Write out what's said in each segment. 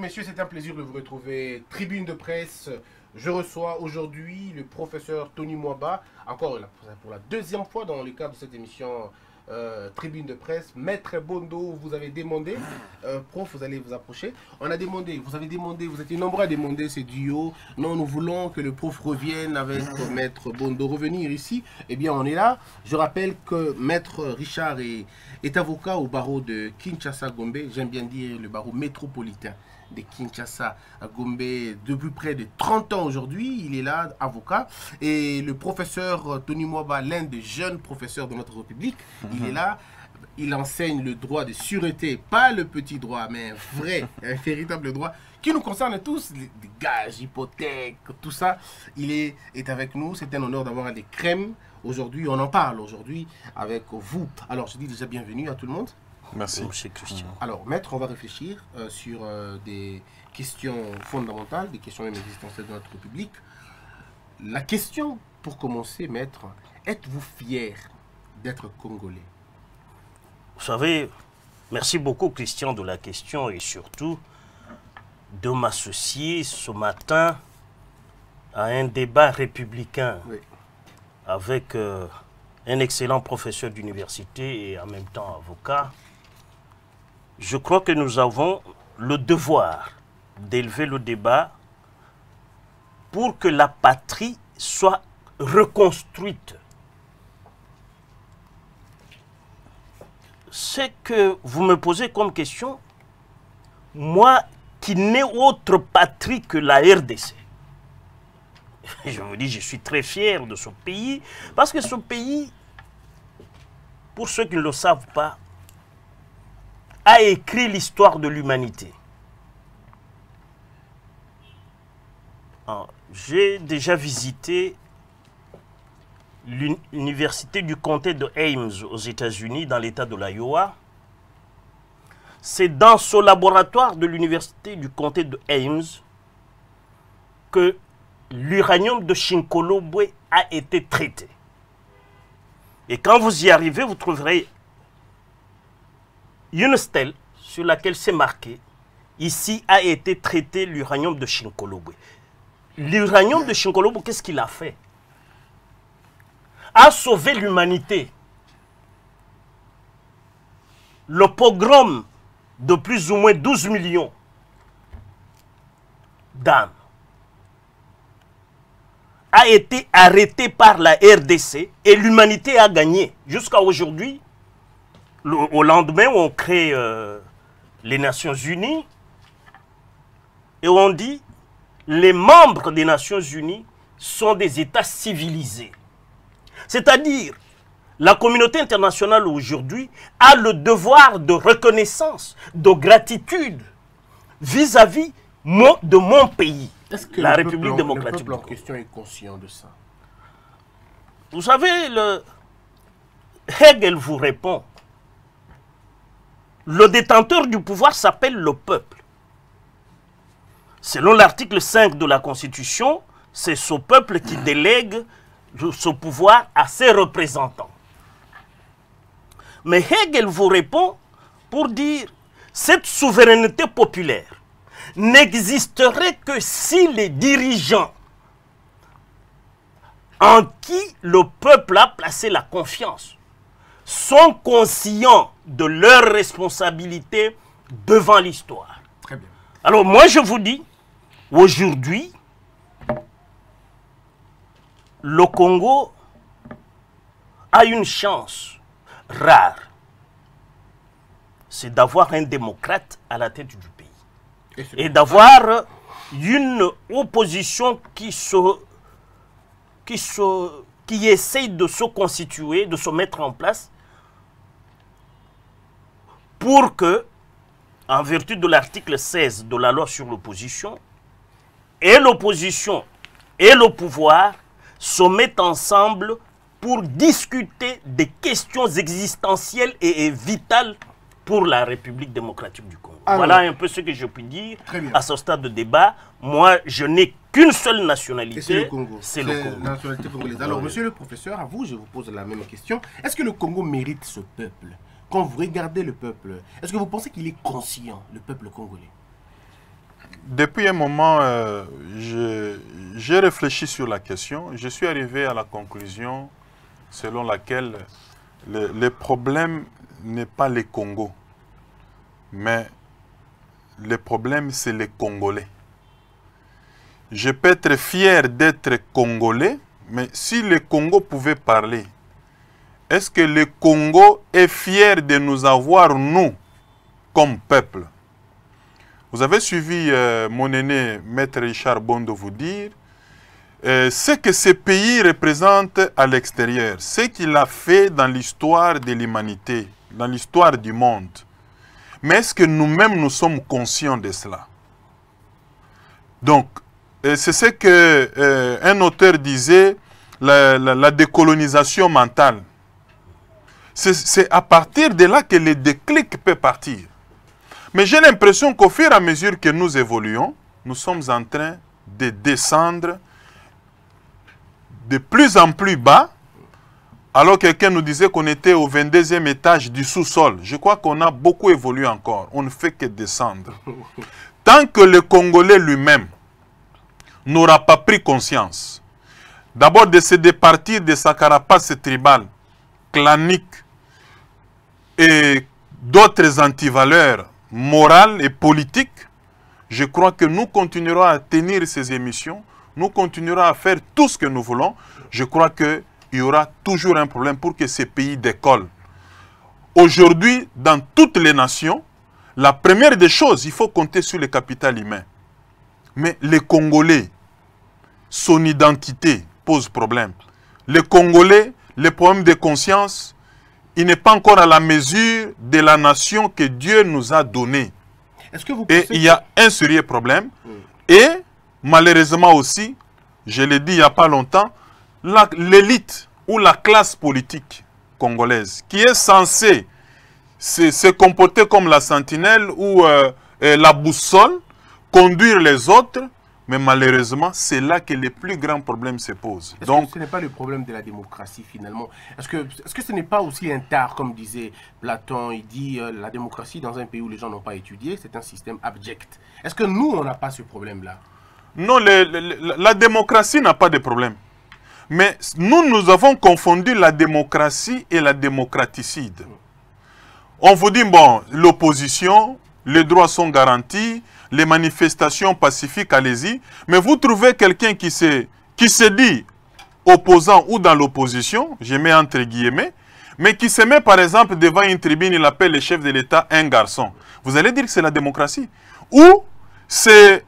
messieurs, c'est un plaisir de vous retrouver. Tribune de presse, je reçois aujourd'hui le professeur Tony Mwaba, encore pour la deuxième fois dans le cadre de cette émission Tribune de presse. Maître Bondo, vous avez demandé, prof, vous allez vous approcher. On a demandé, vous avez demandé, vous étiez nombreux à demander ce duo. Non, nous voulons que le prof revienne avec Maître Bondo. Revenir ici, eh bien on est là. Je rappelle que Maître Richard est avocat au barreau de Kinshasa-Gombe. J'aime bien dire le barreau métropolitain de Kinshasa à Gombe depuis près de 30 ans aujourd'hui. Il est là, avocat. Et le professeur Tony Mwaba, l'un des jeunes professeurs de notre République, il est là. Il enseigne le droit de sûreté, pas le petit droit, mais un vrai, un véritable droit qui nous concerne tous, les gages, hypothèques, tout ça. Il est avec nous. C'est un honneur d'avoir des crèmes aujourd'hui. On en parle aujourd'hui avec vous. Alors, je dis déjà bienvenue à tout le monde. Merci. Monsieur Christian. Alors, maître, on va réfléchir sur des questions fondamentales, des questions même existentielles de notre République. La question, pour commencer, maître, êtes-vous fier d'être Congolais? Vous savez, merci beaucoup Christian de la question et surtout de m'associer ce matin à un débat républicain avec un excellent professeur d'université et en même temps avocat. Je crois que nous avons le devoir d'élever le débat pour que la patrie soit reconstruite. Ce que vous me posez comme question, moi qui n'ai autre patrie que la RDC, je vous dis, je suis très fier de ce pays, parce que ce pays, pour ceux qui ne le savent pas, a écrit l'histoire de l'humanité. J'ai déjà visité l'université du comté de Ames aux États-Unis, dans l'état de l'Iowa. C'est dans ce laboratoire de l'université du comté de Ames que l'uranium de Chinkolobwe a été traité. Et quand vous y arrivez, vous trouverez une stèle sur laquelle c'est marqué « Ici a été traité l'uranium de Chinkolobwe ». L'uranium de Chinkolobwe, qu'est-ce qu'il a fait? A sauvé l'humanité. Le pogrom de plus ou moins 12 millions d'âmes a été arrêté par la RDC et l'humanité a gagné. Jusqu'à aujourd'hui, au lendemain où on crée les Nations Unies, et on dit les membres des Nations Unies sont des États civilisés. C'est-à-dire, la communauté internationale aujourd'hui a le devoir de reconnaissance, de gratitude vis-à-vis de mon pays, la République démocratique. Le peuple en question est conscient de ça. Vous savez, Hegel vous répond. Le détenteur du pouvoir s'appelle le peuple. Selon l'article 5 de la Constitution, c'est ce peuple qui délègue ce pouvoir à ses représentants. Mais Hegel vous répond pour dire cette souveraineté populaire n'existerait que si les dirigeants en qui le peuple a placé la confiance sont conscients de leurs responsabilités devant l'histoire. Très bien. Alors moi je vous dis, aujourd'hui, le Congo a une chance rare. C'est d'avoir un démocrate à la tête du pays. Et d'avoir une opposition qui essaye de se constituer, de se mettre en place pour que, en vertu de l'article 16 de la loi sur l'opposition, et l'opposition et le pouvoir se mettent ensemble pour discuter des questions existentielles et vitales pour la République démocratique du Congo. Alors, voilà un peu ce que je puis dire à ce stade de débat. Moi, je n'ai qu'une seule nationalité. C'est le Congo. C'est le Congo. La nationalité congolaise. Alors, monsieur le professeur, à vous, je vous pose la même question. Est-ce que le Congo mérite ce peuple? Quand vous regardez le peuple, est-ce que vous pensez qu'il est conscient, le peuple congolais? Depuis un moment, j'ai réfléchi sur la question. Je suis arrivé à la conclusion selon laquelle le problème n'est pas les Congos, mais le problème, c'est les Congolais. Je peux être fier d'être Congolais, mais si le Congo pouvait parler, est-ce que le Congo est fier de nous avoir, nous, comme peuple? Vous avez suivi mon aîné, Maître Richard Bondo, vous dire ce que ce pays représente à l'extérieur, ce qu'il a fait dans l'histoire de l'humanité, dans l'histoire du monde. Mais est-ce que nous-mêmes, nous sommes conscients de cela? Donc, c'est ce qu'un auteur disait, la décolonisation mentale. C'est à partir de là que le déclic peut partir. Mais j'ai l'impression qu'au fur et à mesure que nous évoluons, nous sommes en train de descendre de plus en plus bas. Alors quelqu'un nous disait qu'on était au 22e étage du sous-sol. Je crois qu'on a beaucoup évolué encore. On ne fait que descendre. Tant que le Congolais lui-même n'aura pas pris conscience, d'abord de se départir de sa carapace tribale, clanique et d'autres antivaleurs morales et politiques, je crois que nous continuerons à tenir ces émissions, nous continuerons à faire tout ce que nous voulons. Je crois qu'il y aura toujours un problème pour que ces pays décollent. Aujourd'hui, dans toutes les nations, la première des choses, il faut compter sur le capital humain. Mais les Congolais, son identité pose problème. Les Congolais, les problèmes de conscience, il n'est pas encore à la mesure de la nation que Dieu nous a donnée. Et il y a un sérieux problème. Et malheureusement aussi, je l'ai dit il n'y a pas longtemps, l'élite ou la classe politique congolaise qui est censée se comporter comme la sentinelle ou la boussole, conduire les autres, mais malheureusement, c'est là que les plus grands problèmes se posent. Donc, ce n'est pas le problème de la démocratie finalement. Est-ce que ce n'est pas aussi un tard, comme disait Platon, il dit la démocratie dans un pays où les gens n'ont pas étudié, c'est un système abject. Est-ce que nous, on n'a pas ce problème-là? Non, la démocratie n'a pas de problème. Mais nous avons confondu la démocratie et la démocraticide. On vous dit, bon, l'opposition, les droits sont garantis, les manifestations pacifiques, allez-y. Mais vous trouvez quelqu'un qui se dit opposant ou dans l'opposition, je mets entre guillemets, mais qui se met par exemple devant une tribune, il appelle le chef de l'État un garçon. Vous allez dire que c'est la démocratie. Ou c'est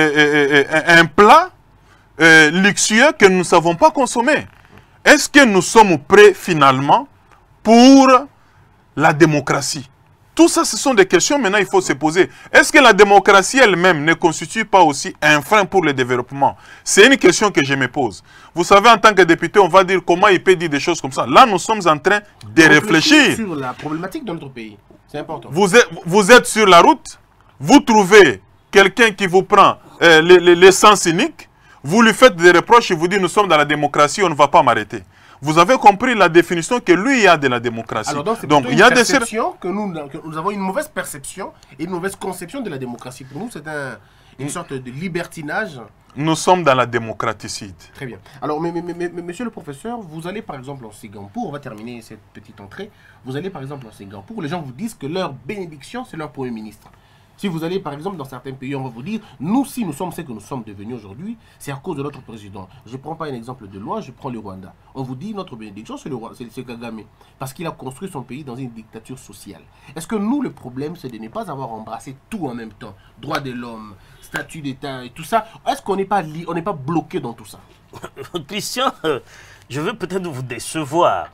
un plat luxueux que nous ne savons pas consommer. Est-ce que nous sommes prêts finalement pour la démocratie? Tout ça, ce sont des questions maintenant il faut se poser. Est-ce que la démocratie elle-même ne constitue pas aussi un frein pour le développement? C'est une question que je me pose. Vous savez, en tant que député, on va dire comment il peut dire des choses comme ça. Là, nous sommes en train de réfléchir sur la problématique de notre pays. C'est important. Vous êtes sur la route, vous trouvez quelqu'un qui vous prend les sens cyniques, vous lui faites des reproches et vous dites nous sommes dans la démocratie, on ne va pas m'arrêter. Vous avez compris la définition que lui a de la démocratie. Alors donc il y a des perceptions que nous avons une mauvaise perception et une mauvaise conception de la démocratie. Pour nous, c'est une sorte de libertinage. Nous sommes dans la démocraticide. Très bien. Alors, monsieur le professeur, vous allez par exemple en Singapour, on va terminer cette petite entrée, vous allez par exemple en Singapour, les gens vous disent que leur bénédiction, c'est leur Premier ministre. Si vous allez par exemple dans certains pays, on va vous dire, nous si nous sommes ce que nous sommes devenus aujourd'hui, c'est à cause de notre président. Je ne prends pas un exemple de loin, je prends le Rwanda. On vous dit, notre bénédiction, c'est le roi, c'est Kagame. Parce qu'il a construit son pays dans une dictature sociale. Est-ce que nous, le problème, c'est de ne pas avoir embrassé tout en même temps? Droits de l'homme, statut d'État et tout ça. Est-ce qu'on n'est pas bloqué dans tout ça? Christian, je veux peut-être vous décevoir.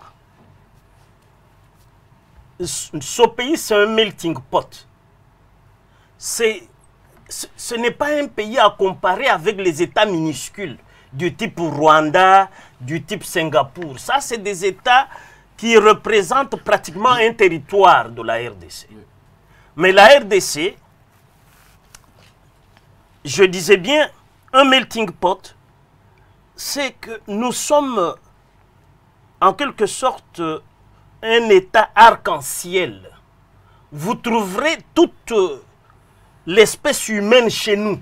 Ce pays, c'est un melting pot. Ce n'est pas un pays à comparer avec les États minuscules du type Rwanda, du type Singapour. Ça, c'est des États qui représentent pratiquement un territoire de la RDC. Mais la RDC, je disais bien, un melting pot, c'est que nous sommes en quelque sorte un État arc-en-ciel. Vous trouverez toutes l'espèce humaine chez nous.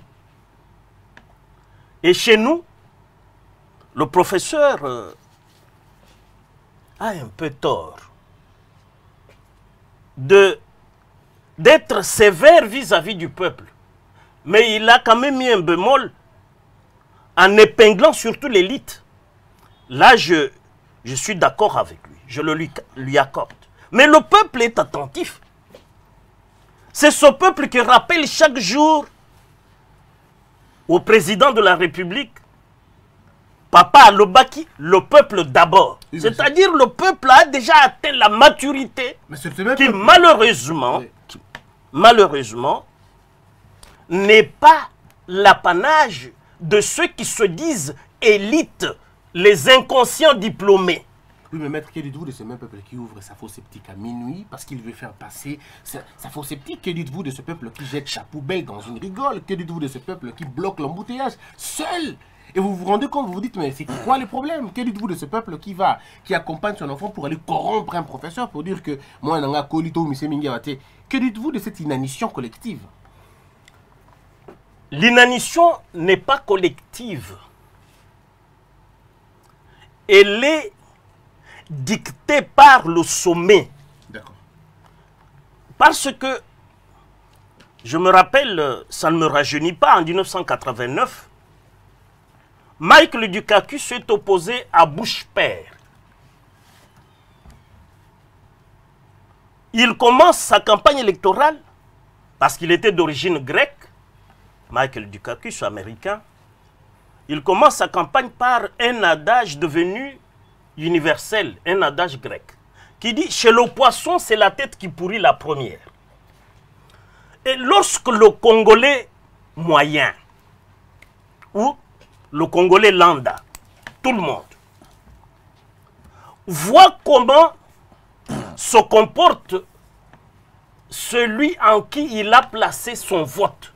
Et chez nous, le professeur a un peu tort d'être sévère vis-à-vis du peuple. Mais il a quand même mis un bémol en épinglant surtout l'élite. Là, je suis d'accord avec lui. Je le lui accorde. Mais le peuple est attentif. C'est ce peuple qui rappelle chaque jour au président de la République, Papa Alobaki, le peuple d'abord. Oui, c'est-à-dire le peuple a déjà atteint la maturité qui malheureusement n'est pas l'apanage de ceux qui se disent élites, les inconscients diplômés. Oui, mais maître, que dites-vous de ce même peuple qui ouvre sa fosse sceptique à minuit parce qu'il veut faire passer sa fosse sceptique? Que dites-vous de ce peuple qui jette sa poubelle dans une rigole? Que dites-vous de ce peuple qui bloque l'embouteillage seul? Et vous vous rendez compte, vous vous dites, mais c'est quoi les problèmes? Que dites-vous de ce peuple qui accompagne son enfant pour aller corrompre un professeur pour dire que moi, je suis colito, que dites-vous de cette inanition collective? L'inanition n'est pas collective. Elle est dictée par le sommet. D'accord. Parce que, je me rappelle, ça ne me rajeunit pas, en 1989, Michael Dukakis s'est opposé à Bush père. Il commence sa campagne électorale, parce qu'il était d'origine grecque, Michael Dukakis, américain, il commence sa campagne par un adage devenu universel, un adage grec, qui dit « Chez le poisson, c'est la tête qui pourrit la première ». Et lorsque le Congolais moyen, ou le Congolais lambda, tout le monde, voit comment se comporte celui en qui il a placé son vote.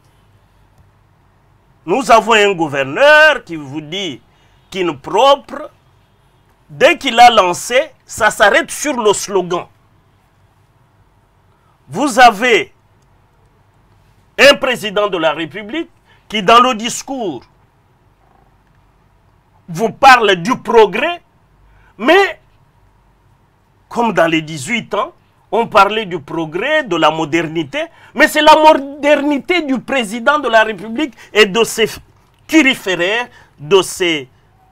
Nous avons un gouverneur qui vous dit qu'il est propre. Dès qu'il a lancé, ça s'arrête sur le slogan. Vous avez un président de la République qui, dans le discours, vous parle du progrès, mais comme dans les 18 ans, on parlait du progrès, de la modernité, mais c'est la modernité du président de la République et de ses turiféraires, de ceux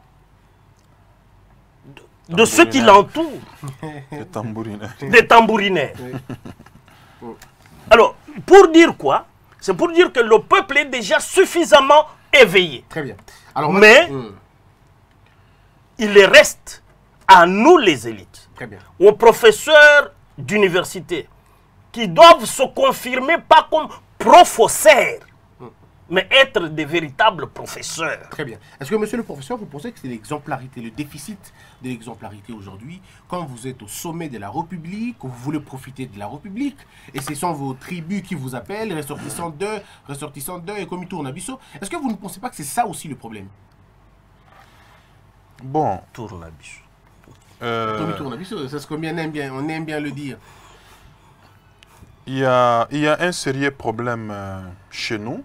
qui l'entourent. Des tambourinaires. Des tambourinaires. Alors, pour dire quoi? C'est pour dire que le peuple est déjà suffisamment éveillé. Très bien. Alors, mais il reste à nous les élites, très bien, aux professeurs d'université, qui doivent se confirmer pas comme professeurs, mais être des véritables professeurs. Très bien. Est-ce que, monsieur le professeur, vous pensez que c'est l'exemplarité, le déficit de l'exemplarité aujourd'hui, quand vous êtes au sommet de la République, que vous voulez profiter de la République, et ce sont vos tribus qui vous appellent, ressortissants d'eux, et comme ils tournent à Bissau, est-ce que vous ne pensez pas que c'est ça aussi le problème? Bon. Tourne à Bissau. C'est ce qu'on aime bien le dire. Il y a un sérieux problème chez nous.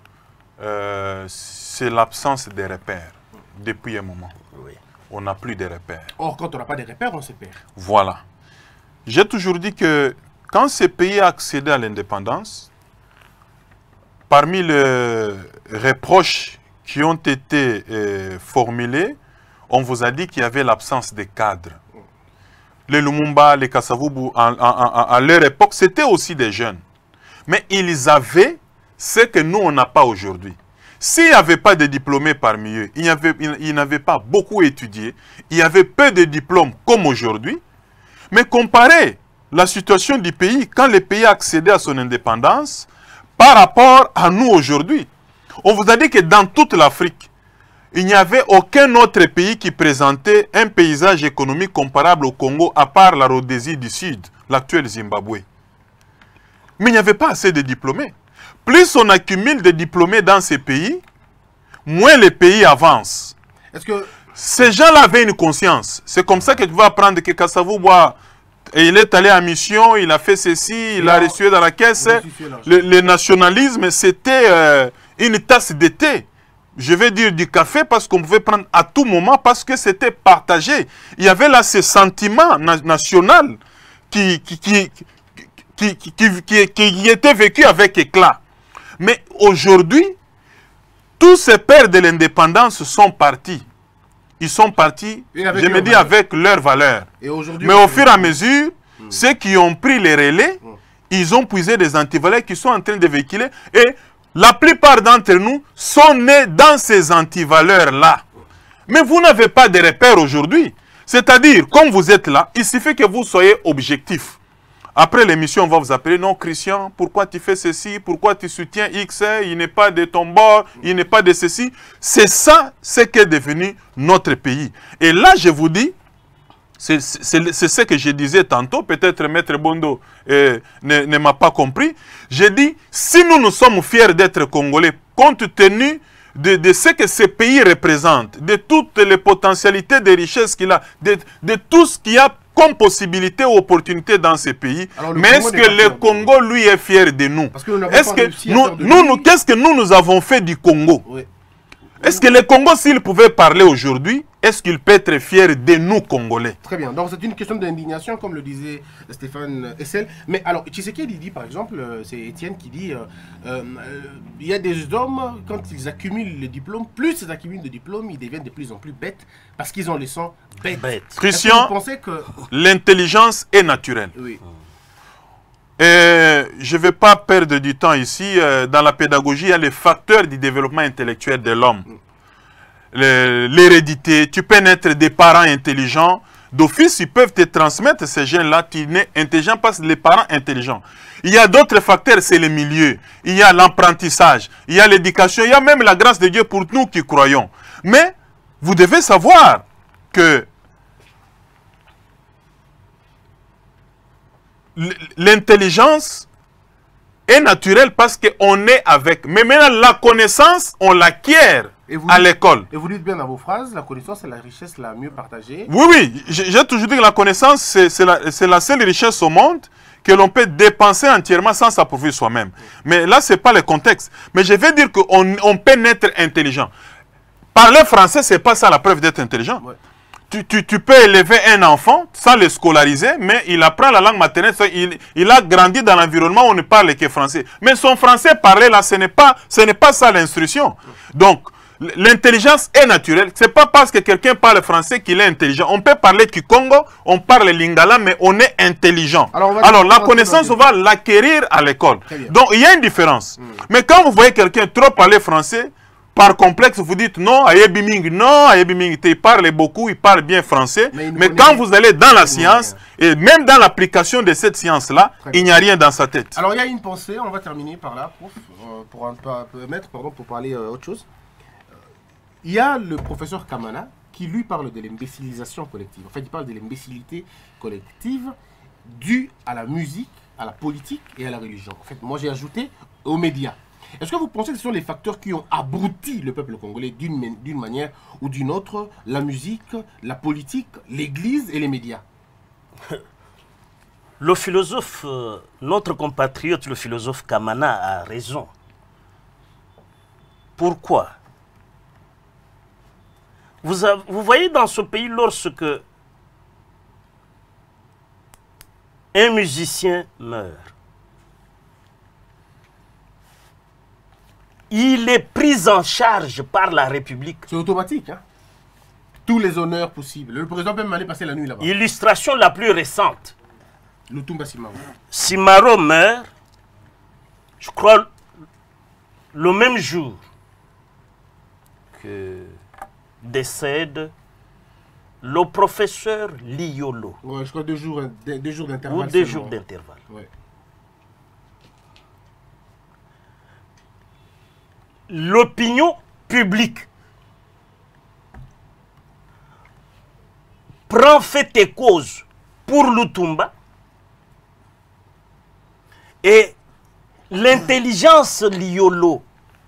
C'est l'absence des repères depuis un moment. Oui. On n'a plus de repères. Or, quand on n'a pas de repères, on se perd. Voilà. J'ai toujours dit que quand ce pays a accédé à l'indépendance, parmi les reproches qui ont été formulés, on vous a dit qu'il y avait l'absence de cadres. Les Lumumba, les Kasavubu, à leur époque, c'était aussi des jeunes. Mais ils avaient ce que nous, on n'a pas aujourd'hui. S'il n'y avait pas de diplômés parmi eux, ils n'avaient pas beaucoup étudié, il y avait peu de diplômes comme aujourd'hui. Mais comparez la situation du pays, quand le pays a accédé à son indépendance, par rapport à nous aujourd'hui. On vous a dit que dans toute l'Afrique, il n'y avait aucun autre pays qui présentait un paysage économique comparable au Congo, à part la Rhodésie du Sud, l'actuel Zimbabwe. Mais il n'y avait pas assez de diplômés. Plus on accumule de diplômés dans ces pays, moins les pays avancent. Est-ce que ces gens-là avaient une conscience? C'est comme ça que tu vas apprendre que Kasavubu Et il est allé en mission, il a fait ceci, il a reçu dans la caisse. Le nationalisme, c'était une tasse de thé. Je vais dire du café parce qu'on pouvait prendre à tout moment parce que c'était partagé. Il y avait là ce sentiment national qui était vécu avec éclat. Mais aujourd'hui, tous ces pères de l'indépendance sont partis. Ils sont partis, je me dis, avec leurs valeurs. Mais au fur et à mesure, ceux qui ont pris les relais, ils ont puisé des antivaleurs qui sont en train de véhiculer. Et la plupart d'entre nous sont nés dans ces antivaleurs-là. Mais vous n'avez pas de repères aujourd'hui. C'est-à-dire, comme vous êtes là, il suffit que vous soyez objectif. Après l'émission, on va vous appeler, non, Christian, pourquoi tu fais ceci, pourquoi tu soutiens X, il n'est pas de ton bord, il n'est pas de ceci. C'est ça, ce qu'est devenu notre pays. Et là, je vous dis, c'est ce que je disais tantôt, peut-être Maître Bondo ne m'a pas compris. J'ai dit, si nous sommes fiers d'être Congolais, compte tenu de ce que ce pays représente, de toutes les potentialités de richesses qu'il a, de tout ce qu'il y a comme possibilité ou opportunité dans ce pays. Mais est-ce que le Congo, lui, est fier de nous? Est-ce que qu'est-ce que nous avons fait du Congo? Oui. Est-ce que le Congo, s'il pouvait parler aujourd'hui, est-ce qu'il peut être fier de nous, Congolais? Très bien. Donc, c'est une question d'indignation, comme le disait Stéphane Essel. Mais alors, Tshisekedi dit, par exemple, c'est Étienne qui dit, il y a des hommes, quand ils accumulent les diplômes, plus ils accumulent de diplômes, ils deviennent de plus en plus bêtes, parce qu'ils ont les sons bêtes. Christian, que... l'intelligence est naturelle. Oui. Je ne vais pas perdre du temps ici. Dans la pédagogie, il y a les facteurs du développement intellectuel de l'homme. L'hérédité, tu peux naître des parents intelligents. D'office, ils peuvent te transmettre ces gènes-là. Tu nais intelligent parce que les parents intelligents. Il y a d'autres facteurs, c'est le milieu. Il y a l'apprentissage, il y a l'éducation, il y a même la grâce de Dieu pour nous qui croyons. Mais vous devez savoir que l'intelligence est naturelle parce qu'on est avec. Mais maintenant, la connaissance, on l'acquiert à l'école. Et vous dites bien dans vos phrases, la connaissance est la richesse la mieux partagée. Oui, oui. J'ai toujours dit que la connaissance, c'est la seule richesse au monde que l'on peut dépenser entièrement sans s'approuvir soi-même. Mais là, ce n'est pas le contexte. Mais je vais dire qu'on peut naître intelligent. Parler français, ce n'est pas ça la preuve d'être intelligent. Ouais. Tu peux élever un enfant sans le scolariser, mais il apprend la langue maternelle. Il a grandi dans l'environnement où on ne parle que français. Mais son français parlé là, ce n'est pas ça l'instruction. Donc, l'intelligence est naturelle. Ce n'est pas parce que quelqu'un parle français qu'il est intelligent. On peut parler Kikongo, on parle Lingala, mais on est intelligent. Alors la connaissance, on va l'acquérir à l'école. Donc, il y a une différence. Mais quand vous voyez quelqu'un trop parler français, par complexe, vous dites non, Ayebiming, non, Ayebiming, il parle beaucoup, il parle bien français. Mais quand vous allez dans la science, et même dans l'application de cette science-là, il n'y a rien dans sa tête. Alors, il y a une pensée, on va terminer par là, prof, pour parler autre chose. Il y a le professeur Kamana qui lui parle de l'imbécilisation collective. En fait, il parle de l'imbécilité collective due à la musique, à la politique et à la religion. En fait, moi, j'ai ajouté aux médias. Est-ce que vous pensez que ce sont les facteurs qui ont abruti le peuple congolais d'une manière ou d'une autre? La musique, la politique, l'église et les médias? Le philosophe, notre compatriote, le philosophe Kamana a raison. Pourquoi? Vous voyez dans ce pays, lorsque un musicien meurt, il est pris en charge par la République. C'est automatique, hein? Tous les honneurs possibles. Le président peut même aller passer la nuit là-bas. Illustration la plus récente. Lutumba Simaro. Simaro meurt, je crois, le même jour que décède le professeur Liolo. Ouais, je crois 2 jours d'intervalle. Ou 2 jours d'intervalle. Ouais. L'opinion publique prend fait et cause pour Lutumba et l'intelligence Liolo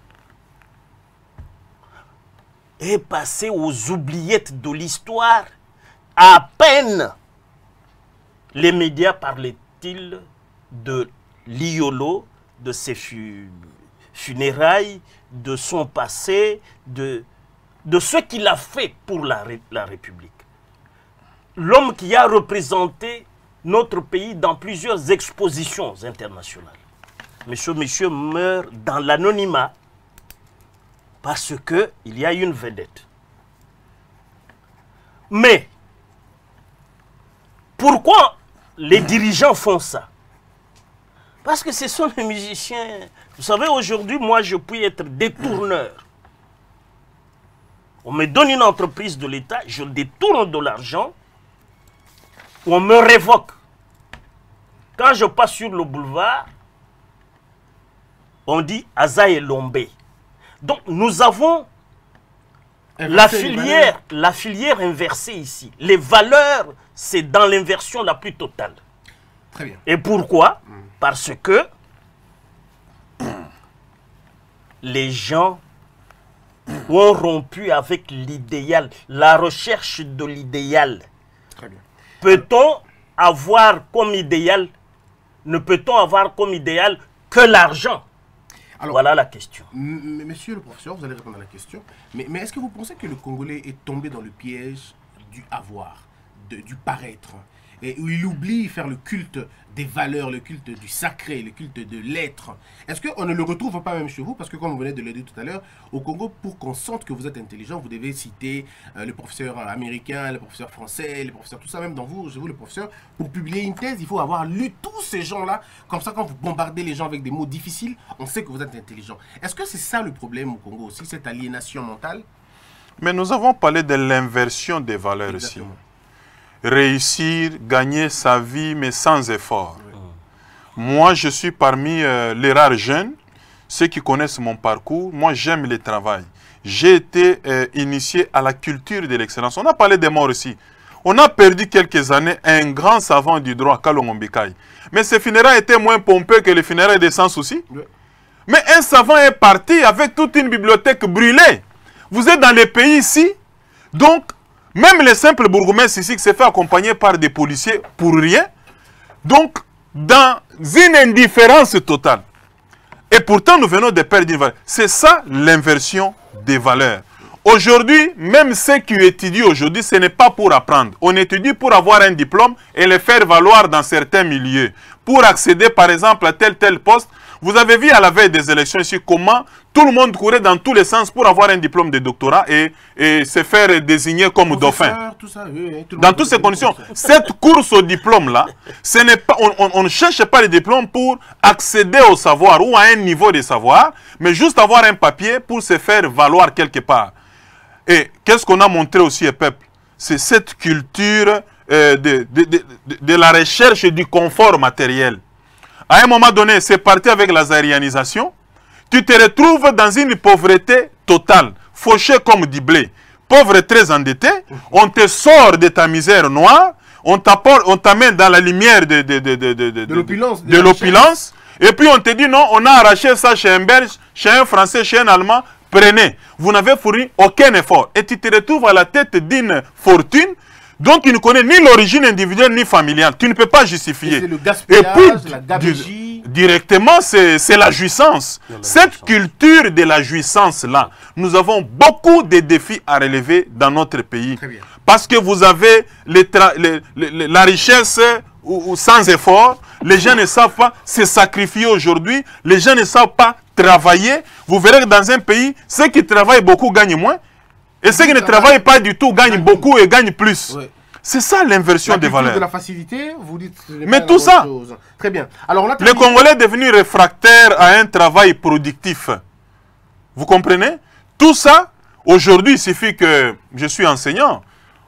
est passée aux oubliettes de l'histoire à peine les médias parlaient-ils de l'Iolo, de ses funérailles, de son passé, de ce qu'il a fait pour la République. L'homme qui a représenté notre pays dans plusieurs expositions internationales. Mais ce monsieur meurt dans l'anonymat parce qu'il y a une vedette. Mais pourquoi les dirigeants font ça? Parce que ce sont les musiciens. Vous savez, aujourd'hui, moi, je puis être détourneur. On me donne une entreprise de l'État, je détourne de l'argent, on me révoque. Quand je passe sur le boulevard, on dit Aza et Lombé. Donc, nous avons la filière inversée ici. Les valeurs, c'est dans l'inversion la plus totale. Très bien. Et pourquoi? Parce que les gens ont rompu avec l'idéal, la recherche de l'idéal. Très bien. Peut-on avoir comme idéal, ne peut-on avoir comme idéal que l'argent? Alors, voilà la question. Monsieur le professeur, vous allez répondre à la question. Mais est-ce que vous pensez que le Congolais est tombé dans le piège du avoir, du paraître, et où il oublie faire le culte des valeurs, le culte du sacré, le culte de l'être? Est-ce qu'on ne le retrouve pas même chez vous? Parce que comme vous venez de le dire tout à l'heure, au Congo, pour qu'on sente que vous êtes intelligent, vous devez citer le professeur américain, le professeur français, le professeur tout ça, même dans vous, je vous le professeur, pour publier une thèse, il faut avoir lu tous ces gens-là. Comme ça, quand vous bombardez les gens avec des mots difficiles, on sait que vous êtes intelligent. Est-ce que c'est ça le problème au Congo aussi, cette aliénation mentale? Mais nous avons parlé de l'inversion des valeurs ici. Réussir, gagner sa vie, mais sans effort. Oui. Moi, je suis parmi les rares jeunes, ceux qui connaissent mon parcours. Moi, j'aime le travail. J'ai été initié à la culture de l'excellence. On a parlé des morts ici. On a perdu quelques années un grand savant du droit, Kalongo Mbikaï. Mais ses funérailles étaient moins pompeux que les funérailles de Sans Souci. Oui. Mais un savant est parti avec toute une bibliothèque brûlée. Vous êtes dans les pays ici, donc même les simples bourgmestres ici qui se fait accompagner par des policiers pour rien. Donc, dans une indifférence totale. Et pourtant, nous venons de perdre une valeur. C'est ça l'inversion des valeurs. Aujourd'hui, même ceux qui étudient aujourd'hui, ce n'est pas pour apprendre. On étudie pour avoir un diplôme et le faire valoir dans certains milieux. Pour accéder, par exemple, à tel poste. Vous avez vu à la veille des élections ici comment tout le monde courait dans tous les sens pour avoir un diplôme de doctorat et se faire désigner comme dauphin. Tout ça, oui, dans toutes ces conditions, cette course au diplôme-là, on ne cherche pas le diplôme pour accéder au savoir ou à un niveau de savoir, mais juste avoir un papier pour se faire valoir quelque part. Et qu'est-ce qu'on a montré aussi au peuple? C'est cette culture de la recherche du confort matériel. À un moment donné, c'est parti avec la zaïrianisation. Tu te retrouves dans une pauvreté totale, fauché comme du blé. Pauvre et très endetté, on te sort de ta misère noire, on t'amène dans la lumière de l'opulence, et puis on te dit non, on a arraché ça chez un Belge, chez un Français, chez un Allemand, prenez. Vous n'avez fourni aucun effort. Et tu te retrouves à la tête d'une fortune, donc tu ne connais ni l'origine individuelle ni familiale. Tu ne peux pas justifier. C'est le gaspillage, la gabegie. Directement, c'est la jouissance. Cette culture de la jouissance-là, nous avons beaucoup de défis à relever dans notre pays. Parce que vous avez la richesse sans effort. Les gens ne savent pas se sacrifier aujourd'hui. Les gens ne savent pas travailler. Vous verrez que dans un pays, ceux qui travaillent beaucoup gagnent moins. Et ceux qui ne travaillent pas du tout gagnent beaucoup et gagnent plus. Oui. C'est ça l'inversion des valeurs. De la facilité, vous dites. Mais tout ça. Très bien. Alors, le Congolais est devenu réfractaire à un travail productif. Vous comprenez? Tout ça, aujourd'hui, il suffit que je suis enseignant.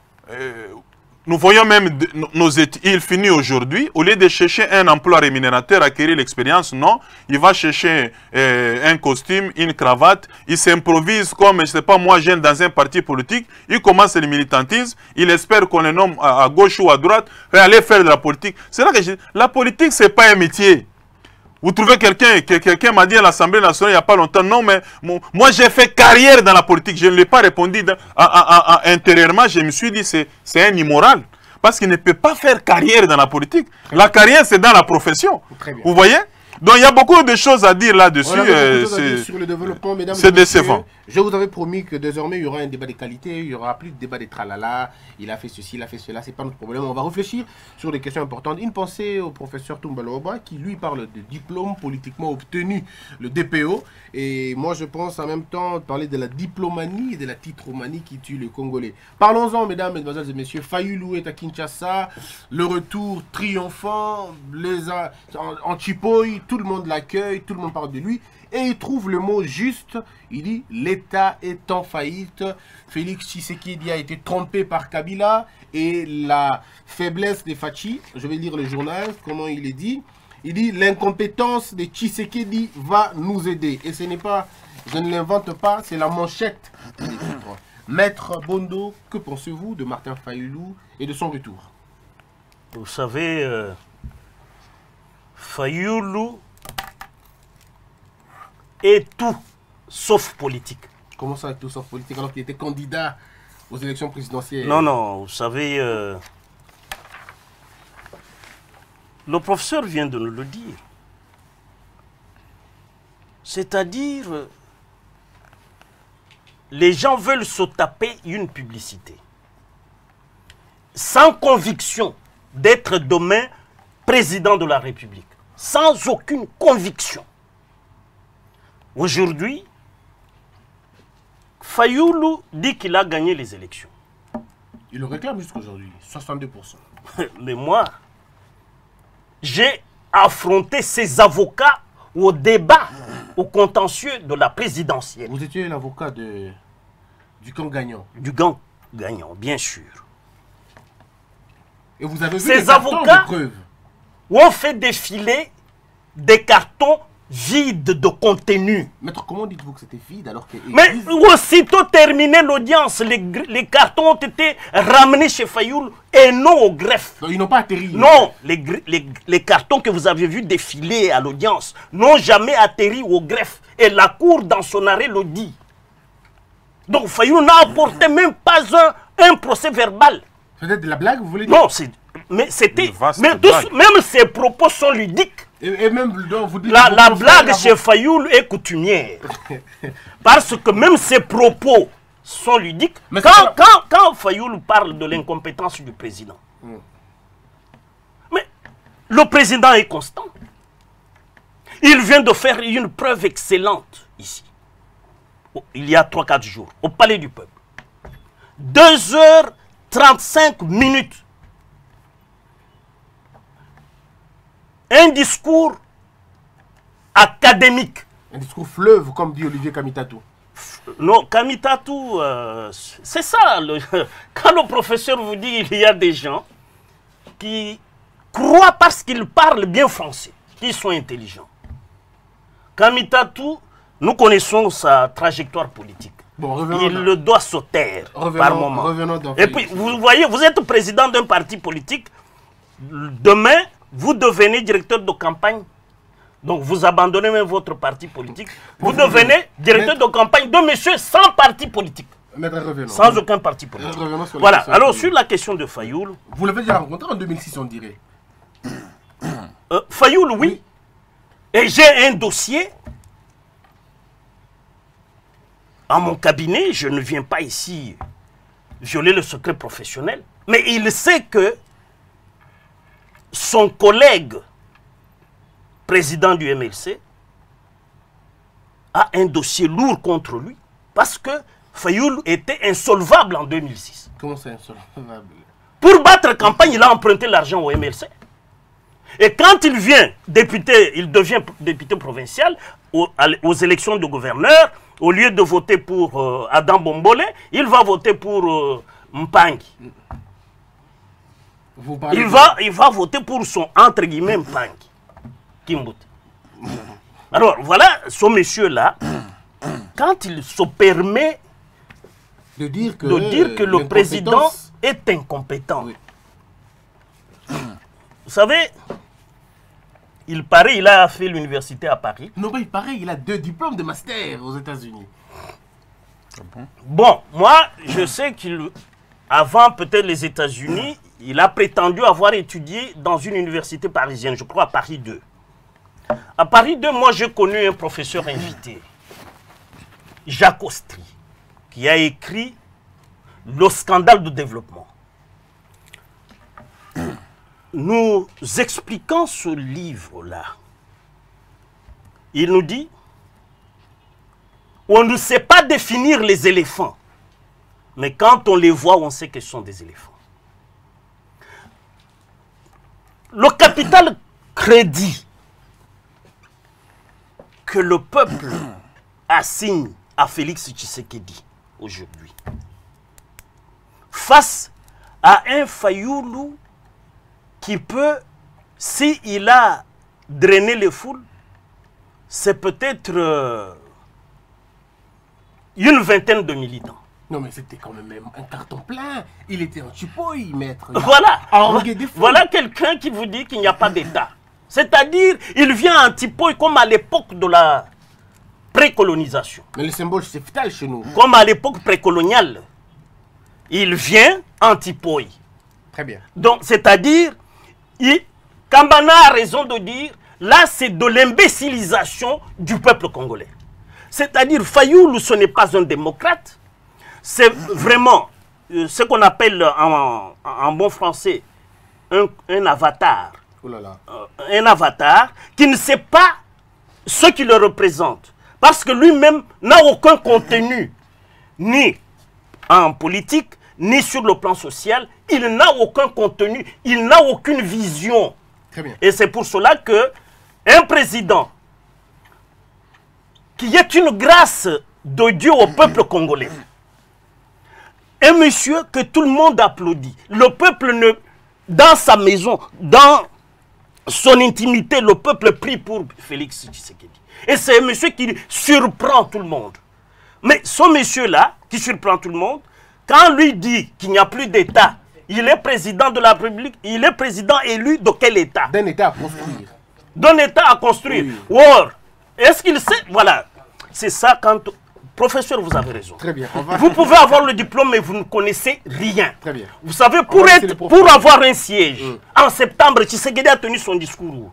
Nous voyons même nos études. Il finit aujourd'hui. Au lieu de chercher un emploi rémunérateur, acquérir l'expérience, non. Il va chercher un costume, une cravate. Il s'improvise comme, je ne sais pas, moi, jeune dans un parti politique. Il commence le militantisme. Il espère qu'on le nomme à gauche ou à droite. Et aller faire de la politique. C'est là que je dis, la politique, ce n'est pas un métier. Vous trouvez quelqu'un m'a dit à l'Assemblée nationale il n'y a pas longtemps, non, mais moi j'ai fait carrière dans la politique. Je ne l'ai pas répondu intérieurement. Je me suis dit, c'est un immoral. parce qu'il ne peut pas faire carrière dans la politique. La carrière, c'est dans la profession. Vous voyez? Donc il y a beaucoup de choses à dire là-dessus. Sur le développement, mesdames c'est décevant. Je vous avais promis que désormais il y aura un débat de qualité, il n'y aura plus de débat de tralala, il a fait ceci, il a fait cela, c'est pas notre problème. On va réfléchir sur des questions importantes. Une pensée au professeur Toumbaloba qui lui parle de diplôme politiquement obtenu, le DPO. Et moi je pense en même temps parler de la diplomanie et de la titromanie qui tue les Congolais. Parlons-en, mesdames, mesdemoiselles et messieurs. Fayulu est à Kinshasa, le retour triomphant, les Antipoï, tout le monde l'accueille, tout le monde parle de lui. Et il trouve le mot juste, il dit « l'État est en faillite ». Félix Tshisekedi a été trompé par Kabila et la faiblesse des Fachi, je vais lire le journal, comment il est dit. Il dit « l'incompétence de Tshisekedi va nous aider ». Et ce n'est pas, je ne l'invente pas, c'est la manchette. Maître Bondo, que pensez-vous de Martin Fayulu et de son retour? Vous savez, Fayulu est tout sauf politique. Comment ça, tout sauf politique, alors qu'il était candidat aux élections présidentielles? Non, non, vous savez, le professeur vient de nous le dire. C'est-à-dire, les gens veulent se taper une publicité, sans conviction d'être demain président de la République, sans aucune conviction. Aujourd'hui, Fayulu dit qu'il a gagné les élections. Il le réclame jusqu'aujourd'hui, 62%. Mais moi, j'ai affronté ces avocats au débat, au contentieux de la présidentielle. Vous étiez l'avocat du camp gagnant. Du camp gagnant, bien sûr. Et vous avez vu ces avocats ont fait défiler des cartons vide de contenu. Maître, comment dites-vous que c'était vide alors que... Mais aussitôt terminé l'audience, les cartons ont été ramenés chez Fayulu et non au greffe. Donc, ils n'ont pas atterri. Non, les cartons que vous avez vus défiler à l'audience n'ont jamais atterri au greffe. Et la cour, dans son arrêt, le dit. Donc Fayulu n'a apporté même pas un procès verbal. C'était de la blague, vous voulez dire? Non, mais c'était... Même ses propos sont ludiques. Et même, donc, vous dites la blague chez Fayulu est coutumière. Parce que même ses propos sont ludiques. Mais quand Fayulu parle de l'incompétence du président, mais le président est constant. Il vient de faire une preuve excellente ici. Il y a 3-4 jours, au Palais du Peuple. 2h35. Un discours académique. Un discours fleuve, comme dit Olivier Kamitatou. Non, Kamitatou, c'est ça. Quand le professeur vous dit qu'il y a des gens qui croient parce qu'ils parlent bien français, qu'ils sont intelligents. Kamitatou, nous connaissons sa trajectoire politique. Bon, il le doit se taire par moment. Et puis, vous voyez, vous êtes président d'un parti politique. Demain, vous devenez directeur de campagne. Donc, vous abandonnez même votre parti politique. Vous devenez directeur de campagne de monsieur sans parti politique. Sans aucun parti politique. Voilà. Alors, sur la question de Fayulu... Vous l'avez déjà rencontré en 2006, on dirait. Fayulu, oui. Et j'ai un dossier... À mon cabinet, je ne viens pas ici violer le secret professionnel, mais il sait que son collègue président du MLC a un dossier lourd contre lui parce que Fayulu était insolvable en 2006. Comment c'est insolvable? Pour battre campagne, il a emprunté l'argent au MLC. Et quand il vient député, il devient député provincial aux élections de gouverneur. Au lieu de voter pour Adam Bombole, il va voter pour Mpangi. Il va voter pour son, entre guillemets, Mpangi. Kimbut. Alors, voilà, ce monsieur-là, quand il se permet de dire que le président est incompétent. Oui. Vous savez, il paraît, il a fait l'université à Paris. Non, mais il paraît, il a 2 diplômes de master aux États-Unis. Bon, moi, je sais qu'avant peut-être les États-Unis, il a prétendu avoir étudié dans une université parisienne, je crois à Paris 2. À Paris 2, moi j'ai connu un professeur invité, Jacques Ostry, qui a écrit Le scandale de développement. Nous expliquant ce livre-là, il nous dit, on ne sait pas définir les éléphants, mais quand on les voit, on sait que ce sont des éléphants. Le capital crédit que le peuple assigne à Félix Tshisekedi aujourd'hui, face à un Fayoulou qui peut, s'il a drainé les foules, c'est peut-être une vingtaine de militants. Non, mais c'était quand même un carton plein. Il était en chipoï, maître. Voilà. Des Voilà quelqu'un qui vous dit qu'il n'y a pas d'État. C'est-à-dire, il vient en chipoï comme à l'époque de la précolonisation. Mais le symbole, c'est vital chez nous. Comme à l'époque précoloniale. Il vient en chipoï. Très bien. Donc, c'est-à-dire, Kambana a raison de dire, là, c'est de l'imbécilisation du peuple congolais. C'est-à-dire, Fayoulou, ce n'est pas un démocrate. C'est vraiment ce qu'on appelle en bon français un avatar. Oh là là. Un avatar qui ne sait pas ce qui le représente. Parce que lui-même n'a aucun contenu, ni en politique, ni sur le plan social. Il n'a aucun contenu, il n'a aucune vision. Très bien. Et c'est pour cela que un président qui est une grâce de Dieu au peuple congolais, un monsieur que tout le monde applaudit, le peuple, dans sa maison, dans son intimité, le peuple prie pour Félix Tshisekedi. Et c'est un monsieur qui surprend tout le monde. Mais ce monsieur-là, qui surprend tout le monde, quand lui dit qu'il n'y a plus d'État, il est président de la République, il est président élu de quel État? D'un État à construire. D'un État à construire. Oui. Or, est-ce qu'il sait? Voilà. C'est ça quand... Professeur, vous avez raison. Très bien. Vous pouvez avoir le diplôme, mais vous ne connaissez rien. Très bien. Vous savez, pour avoir un siège, en septembre, Tshisekedi a tenu son discours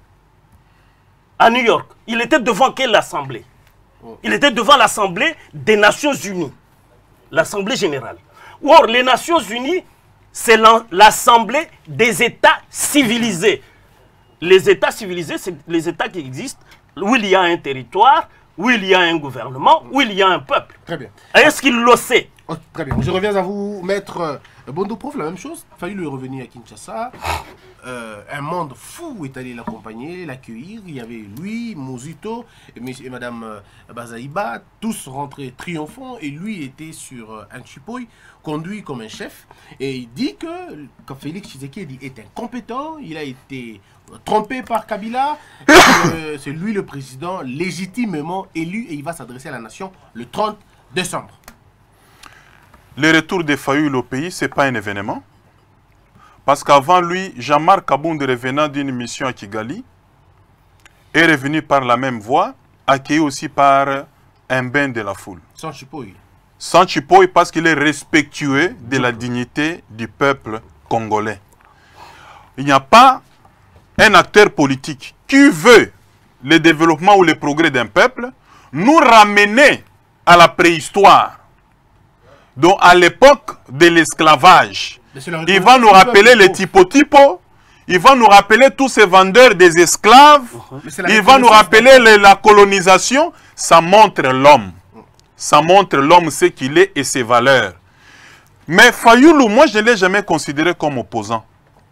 à New York. Il était devant quelle assemblée? Il était devant l'Assemblée des Nations Unies. L'Assemblée générale. Or, les Nations Unies, c'est l'Assemblée des États civilisés. Les États civilisés, c'est les États qui existent où il y a un territoire, où il y a un gouvernement, où il y a un peuple. Très bien. Est-ce qu'il le sait? Oh, très bien. Je reviens à vous, maître Bondo Prof, la même chose. Il a fallu lui revenir à Kinshasa. Un monde fou est allé l'accompagner, l'accueillir. Il y avait lui, Mozito et madame Bazaïba, tous rentrés triomphants. Et lui était sur un chipoï, conduit comme un chef. Et il dit que Félix Tshisekedi est incompétent. Il a été trompé par Kabila. C'est lui le président légitimement élu et il va s'adresser à la nation le 30 décembre. Le retour de Fayoulou au pays, ce n'est pas un événement. Parce qu'avant lui, Jean-Marc Kabound, revenant d'une mission à Kigali, est revenu par la même voie, accueilli aussi par un bain de la foule. Sans chipoï. Sans chipoï parce qu'il est respectueux de la dignité du peuple congolais. Il n'y a pas un acteur politique qui veut le développement ou le progrès d'un peuple nous ramener à la préhistoire. Donc à l'époque de l'esclavage, il va nous rappeler les typo-typo, il va nous rappeler tous ces vendeurs des esclaves, il va nous rappeler la colonisation. Ça montre l'homme. Ça montre l'homme ce qu'il est et ses valeurs. Mais Fayoulou, moi je ne l'ai jamais considéré comme opposant.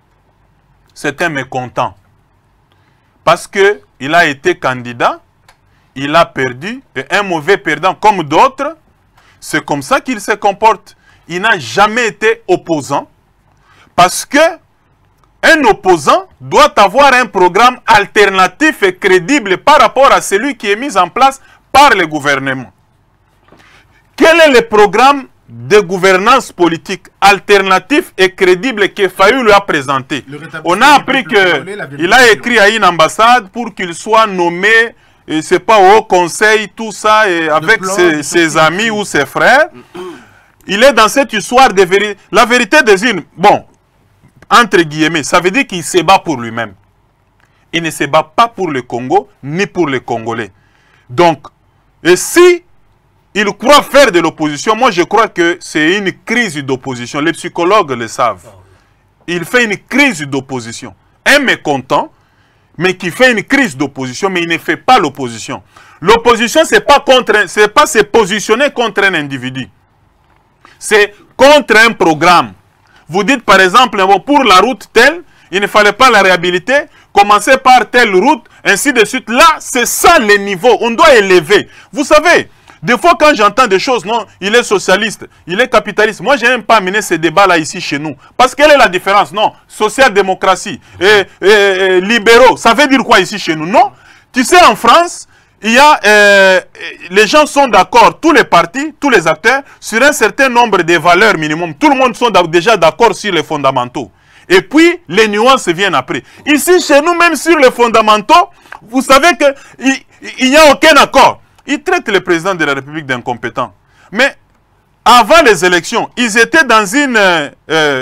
C'est un mécontent. Parce qu'il a été candidat, il a perdu, et un mauvais perdant comme d'autres, c'est comme ça qu'il se comporte. Il n'a jamais été opposant. Parce que un opposant doit avoir un programme alternatif et crédible par rapport à celui qui est mis en place par le gouvernement. Quel est le programme de gouvernance politique alternatif et crédible que Fayoulou a présenté? On a appris qu'il a écrit à une ambassade pour qu'il soit nommé, c'est pas au conseil, tout ça, et avec ses amis ou ses frères. Il est dans cette histoire de vérité. La vérité désigne, bon, entre guillemets, ça veut dire qu'il se bat pour lui-même. Il ne se bat pas pour le Congo, ni pour les Congolais. Donc, et si il croit faire de l'opposition, moi je crois que c'est une crise d'opposition. Les psychologues le savent. Il fait une crise d'opposition. Un mécontent, mais qui fait une crise d'opposition, mais il ne fait pas l'opposition. L'opposition, c'est pas se positionner contre un individu. C'est contre un programme. Vous dites par exemple, pour la route telle, il ne fallait pas la réhabiliter, commencer par telle route, ainsi de suite. Là, c'est ça le niveau. On doit élever. Vous savez, des fois quand j'entends des choses, non, il est socialiste, il est capitaliste. Moi, je n'aime pas amener ces débats-là ici chez nous. Parce quelle est la différence? Non, social-démocratie et libéraux, ça veut dire quoi ici chez nous? Non. Tu sais, en France, il y a, les gens sont d'accord, tous les partis, tous les acteurs, sur un certain nombre de valeurs minimum. Tout le monde sont déjà d'accord sur les fondamentaux. Et puis, les nuances viennent après. Ici, chez nous, même sur les fondamentaux, vous savez qu'il n'y a aucun accord. Ils traitent le président de la République d'incompétent. Mais avant les élections, ils étaient dans une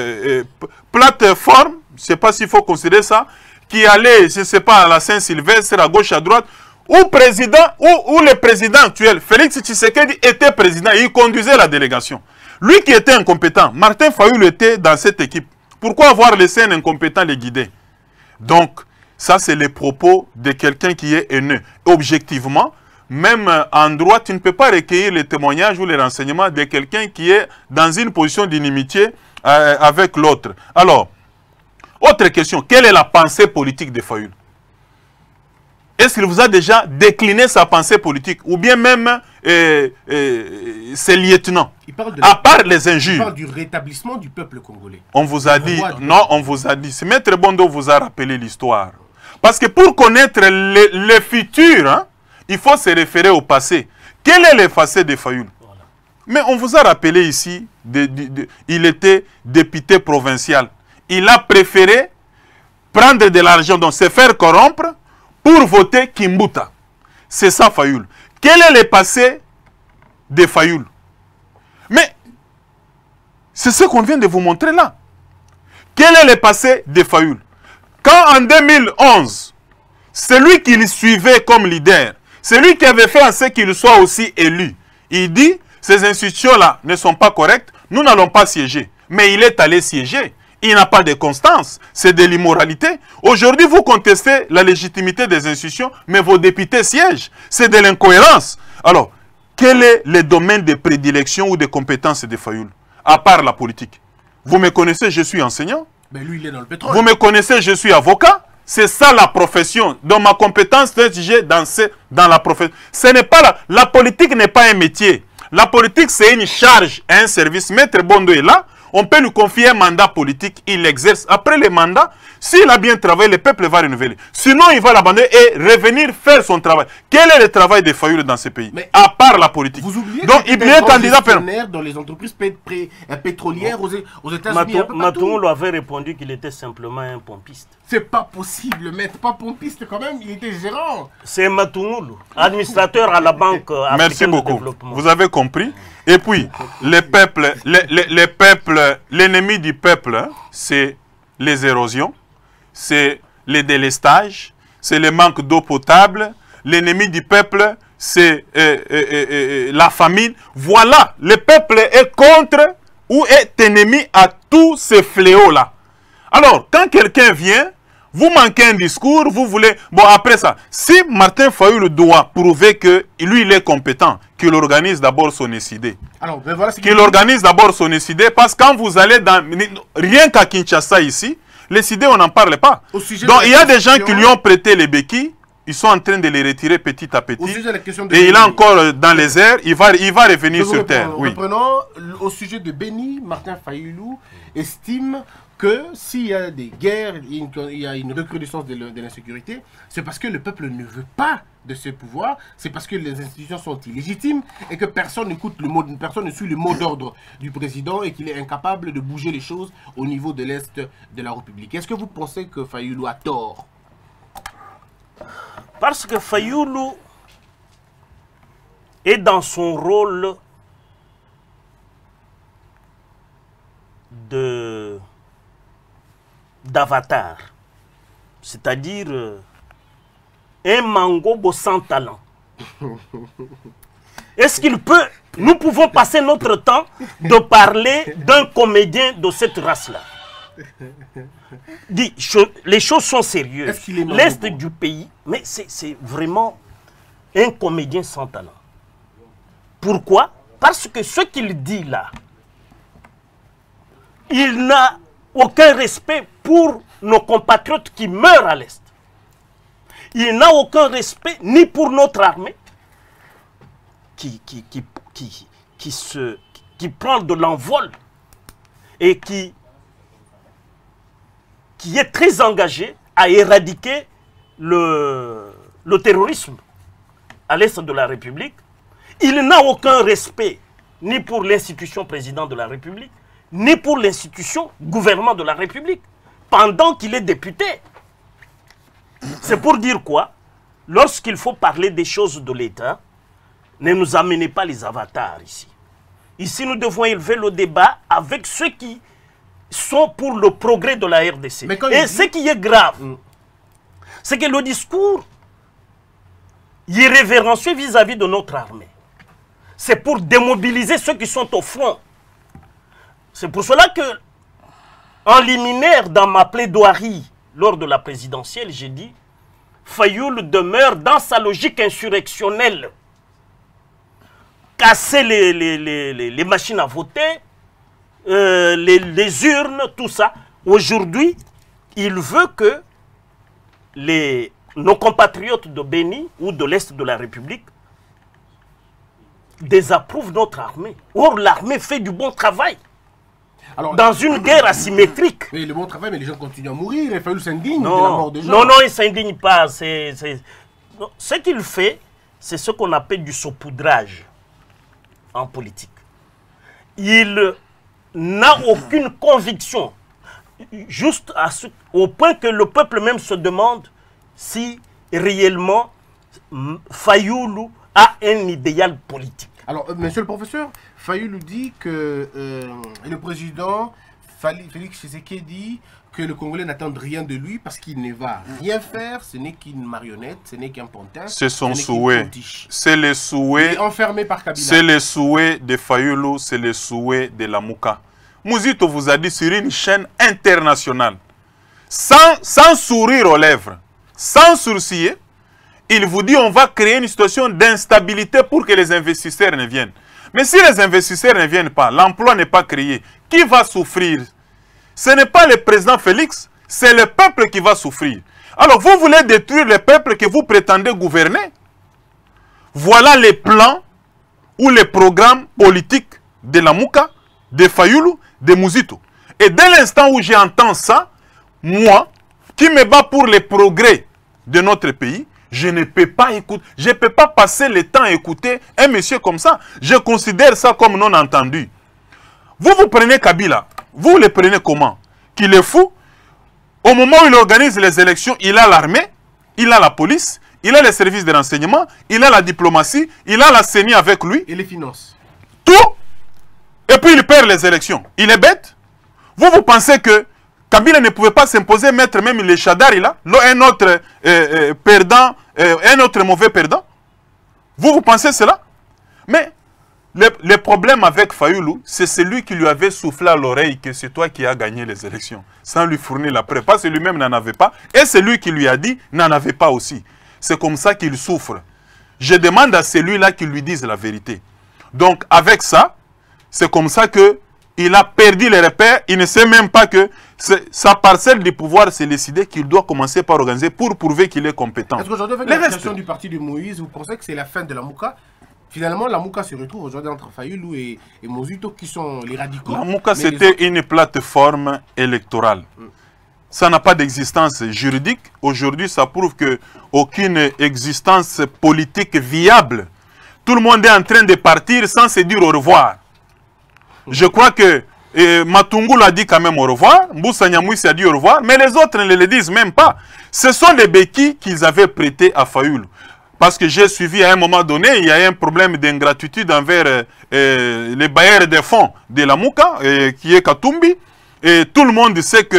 plateforme, je ne sais pas s'il faut considérer ça, qui allait, je ne sais pas, à la Saint-Sylvestre, à gauche, à droite, où le président actuel, Félix Tshisekedi, était président et il conduisait la délégation. Lui qui était incompétent, Martin Fayulu était dans cette équipe. Pourquoi avoir laissé un incompétent les guider? Donc, ça c'est les propos de quelqu'un qui est haineux. Objectivement, même en droit, tu ne peux pas recueillir les témoignages ou les renseignements de quelqu'un qui est dans une position d'inimitié avec l'autre. Alors, autre question, quelle est la pensée politique de Fayulu? Est-ce qu'il vous a déjà décliné sa pensée politique? Ou bien même ses lieutenants? À part les injures. Il parle du rétablissement du peuple congolais. On vous a dit, non, on vous a dit. C'est Maître Bondo vous a rappelé l'histoire. Parce que pour connaître le futur, hein, il faut se référer au passé. Quel est le passé de Fayulu? Voilà. Mais on vous a rappelé ici, il était député provincial. Il a préféré prendre de l'argent, donc se faire corrompre, pour voter Kimbuta. C'est ça Fayulu. Quel est le passé de Fayulu? Mais c'est ce qu'on vient de vous montrer là. Quel est le passé de Fayulu? Quand en 2011, celui qui le suivait comme leader, celui qui avait fait en sorte qu'il soit aussi élu, il dit, ces institutions-là ne sont pas correctes, nous n'allons pas siéger. Mais il est allé siéger. Il n'a pas de constance, c'est de l'immoralité. Aujourd'hui, vous contestez la légitimité des institutions, mais vos députés siègent. C'est de l'incohérence. Alors, quel est le domaine de prédilection ou de compétence de Fayulu, à part la politique? Vous me connaissez, je suis enseignant. Mais lui, il est dans le pétrole. Vous me connaissez, je suis avocat. C'est ça la profession. Donc ma compétence, j'ai dans la profession. Ce n'est pas la politique n'est pas un métier. La politique, c'est une charge, un service. Maître Bondo est là. On peut lui confier un mandat politique, il l'exerce. Après le mandat, s'il a bien travaillé, le peuple va renouveler. Sinon, il va l'abandonner et revenir faire son travail. Quel est le travail des Fayulu dans ce pays? Mais à part la politique. Vous oubliez donc, il est candidat dans les entreprises pétrolières aux États-Unis. Matou lui avait répondu qu'il était simplement un pompiste. C'est pas possible, maître, pas pompiste quand même, il était gérant. C'est Matoungulu, administrateur à la Banque africaine. Merci beaucoup. De développement. Vous avez compris. Et puis, l'ennemi du peuple, hein, c'est les érosions, c'est les délestages, c'est le manque d'eau potable. L'ennemi du peuple, c'est la famine. Voilà, le peuple est contre ou est ennemi à tous ces fléaux-là. Alors, quand quelqu'un vient, vous manquez un discours, vous voulez... Bon, après ça, si Martin Fayulu doit prouver que lui, il est compétent, qu'il organise d'abord son ECD. Alors, ben voilà, qu'il organise d'abord son ECD, parce que quand vous allez dans... Rien qu'à Kinshasa ici, l'ECD, on n'en parle pas. Donc, il y a des gens qui lui ont prêté les béquilles, ils sont en train de les retirer petit à petit. Et il est encore dans les airs, il va revenir sur terre. Oui. Reprenons, au sujet de Beni, Martin Fayulu estime que s'il y a des guerres, il y a une recrudescence de l'insécurité, c'est parce que le peuple ne veut pas de ce pouvoir, c'est parce que les institutions sont illégitimes et que personne ne suit le mot d'ordre du président et qu'il est incapable de bouger les choses au niveau de l'Est de la République. Est-ce que vous pensez que Fayulu a tort? Parce que Fayulu est dans son rôle de d'avatar, c'est-à-dire un mangobo sans talent. Est-ce qu'il peut... Nous pouvons passer notre temps de parler d'un comédien de cette race-là. Les choses sont sérieuses. L'Est du pays, mais c'est vraiment un comédien sans talent. Pourquoi? Parce que ce qu'il dit là, il n'a aucun respect pour nos compatriotes qui meurent à l'Est. Il n'a aucun respect ni pour notre armée qui prend de l'envol et qui est très engagé à éradiquer le terrorisme à l'Est de la République. Il n'a aucun respect ni pour l'institution président de la République, ni pour l'institution gouvernement de la République, pendant qu'il est député. C'est pour dire quoi? Lorsqu'il faut parler des choses de l'État, ne nous amenez pas les avatars ici. Ici, nous devons élever le débat avec ceux qui sont pour le progrès de la RDC. Et ce qui est grave, c'est que le discours irrévérencieux vis-à-vis de notre armée, c'est pour démobiliser ceux qui sont au front. C'est pour cela que, en liminaire, dans ma plaidoirie, lors de la présidentielle, j'ai dit, Fayoul demeure dans sa logique insurrectionnelle. Casser les machines à voter, les urnes, tout ça. Aujourd'hui, il veut que nos compatriotes de Béni ou de l'Est de la République désapprouvent notre armée. Or, l'armée fait du bon travail. Alors, dans une guerre asymétrique. Mais le bon travail, mais les gens continuent à mourir. Il Fayoul s'indigne de la mort des gens. Non, il ne s'indigne pas. Ce qu'il fait, c'est ce qu'on appelle du saupoudrage en politique. Il n'a aucune conviction, juste au point que le peuple même se demande si réellement Fayoulou a un idéal politique. Alors, monsieur le professeur, Fayoulou dit que le président Félix Tshisekedi dit que le Congolais n'attend rien de lui parce qu'il ne va rien faire, ce n'est qu'une marionnette, ce n'est qu'un pantin. C'est son souhait. C'est le souhait. Enfermé par Kabila. C'est le souhait de Fayoulou, c'est le souhait de la Mouka. Mouzito vous a dit sur une chaîne internationale, sans sourire aux lèvres, sans sourciller, il vous dit on va créer une situation d'instabilité pour que les investisseurs ne viennent. Mais si les investisseurs ne viennent pas, l'emploi n'est pas créé, qui va souffrir? Ce n'est pas le président Félix, c'est le peuple qui va souffrir. Alors vous voulez détruire le peuple que vous prétendez gouverner? Voilà les plans ou les programmes politiques de la Mouka, de Fayoulou, de Mouzito. Et dès l'instant où j'entends ça, moi, qui me bats pour les progrès de notre pays, je ne peux pas écouter, je ne peux pas passer le temps à écouter un monsieur comme ça. Je considère ça comme non entendu. Vous prenez Kabila, vous le prenez comment? Qu'il est fou. Au moment où il organise les élections, il a l'armée, il a la police, il a les services de renseignement, il a la diplomatie, il a la CENI avec lui. Et les finances. Tout. Et puis il perd les élections. Il est bête. Vous pensez que Kabila ne pouvait pas s'imposer, mettre même les Chadari là, un autre perdant, un autre mauvais perdant? Vous pensez cela? Mais le problème avec Fayoulou, c'est celui qui lui avait soufflé à l'oreille que c'est toi qui as gagné les élections, sans lui fournir la preuve. Parce que lui-même n'en avait pas, et celui qui lui a dit n'en avait pas aussi. C'est comme ça qu'il souffre. Je demande à celui-là qu'il lui dise la vérité. Donc avec ça, c'est comme ça que il a perdu les repères, il ne sait même pas que sa parcelle du pouvoir s'est décidé qu'il doit commencer par organiser pour prouver qu'il est compétent. Est-ce qu'aujourd'hui, avec la création du parti de Moïse, vous pensez que c'est la fin de la Mouka? Finalement, la Mouka se retrouve aujourd'hui entre Fayoulou et Mouzito, qui sont les radicaux. La Mouka, c'était une plateforme électorale. Ça n'a pas d'existence juridique. Aujourd'hui, ça prouve qu'aucune existence politique viable. Tout le monde est en train de partir sans se dire au revoir. Je crois que Matungu l'a dit quand même au revoir, Mboussa Nyamouissi a dit au revoir, mais les autres ne le disent même pas. Ce sont les béquilles qu'ils avaient prêtées à Fayoulou. Parce que j'ai suivi à un moment donné, il y a un problème d'ingratitude envers les bailleurs des fonds de la Mouka, qui est Katumbi. Et tout le monde sait que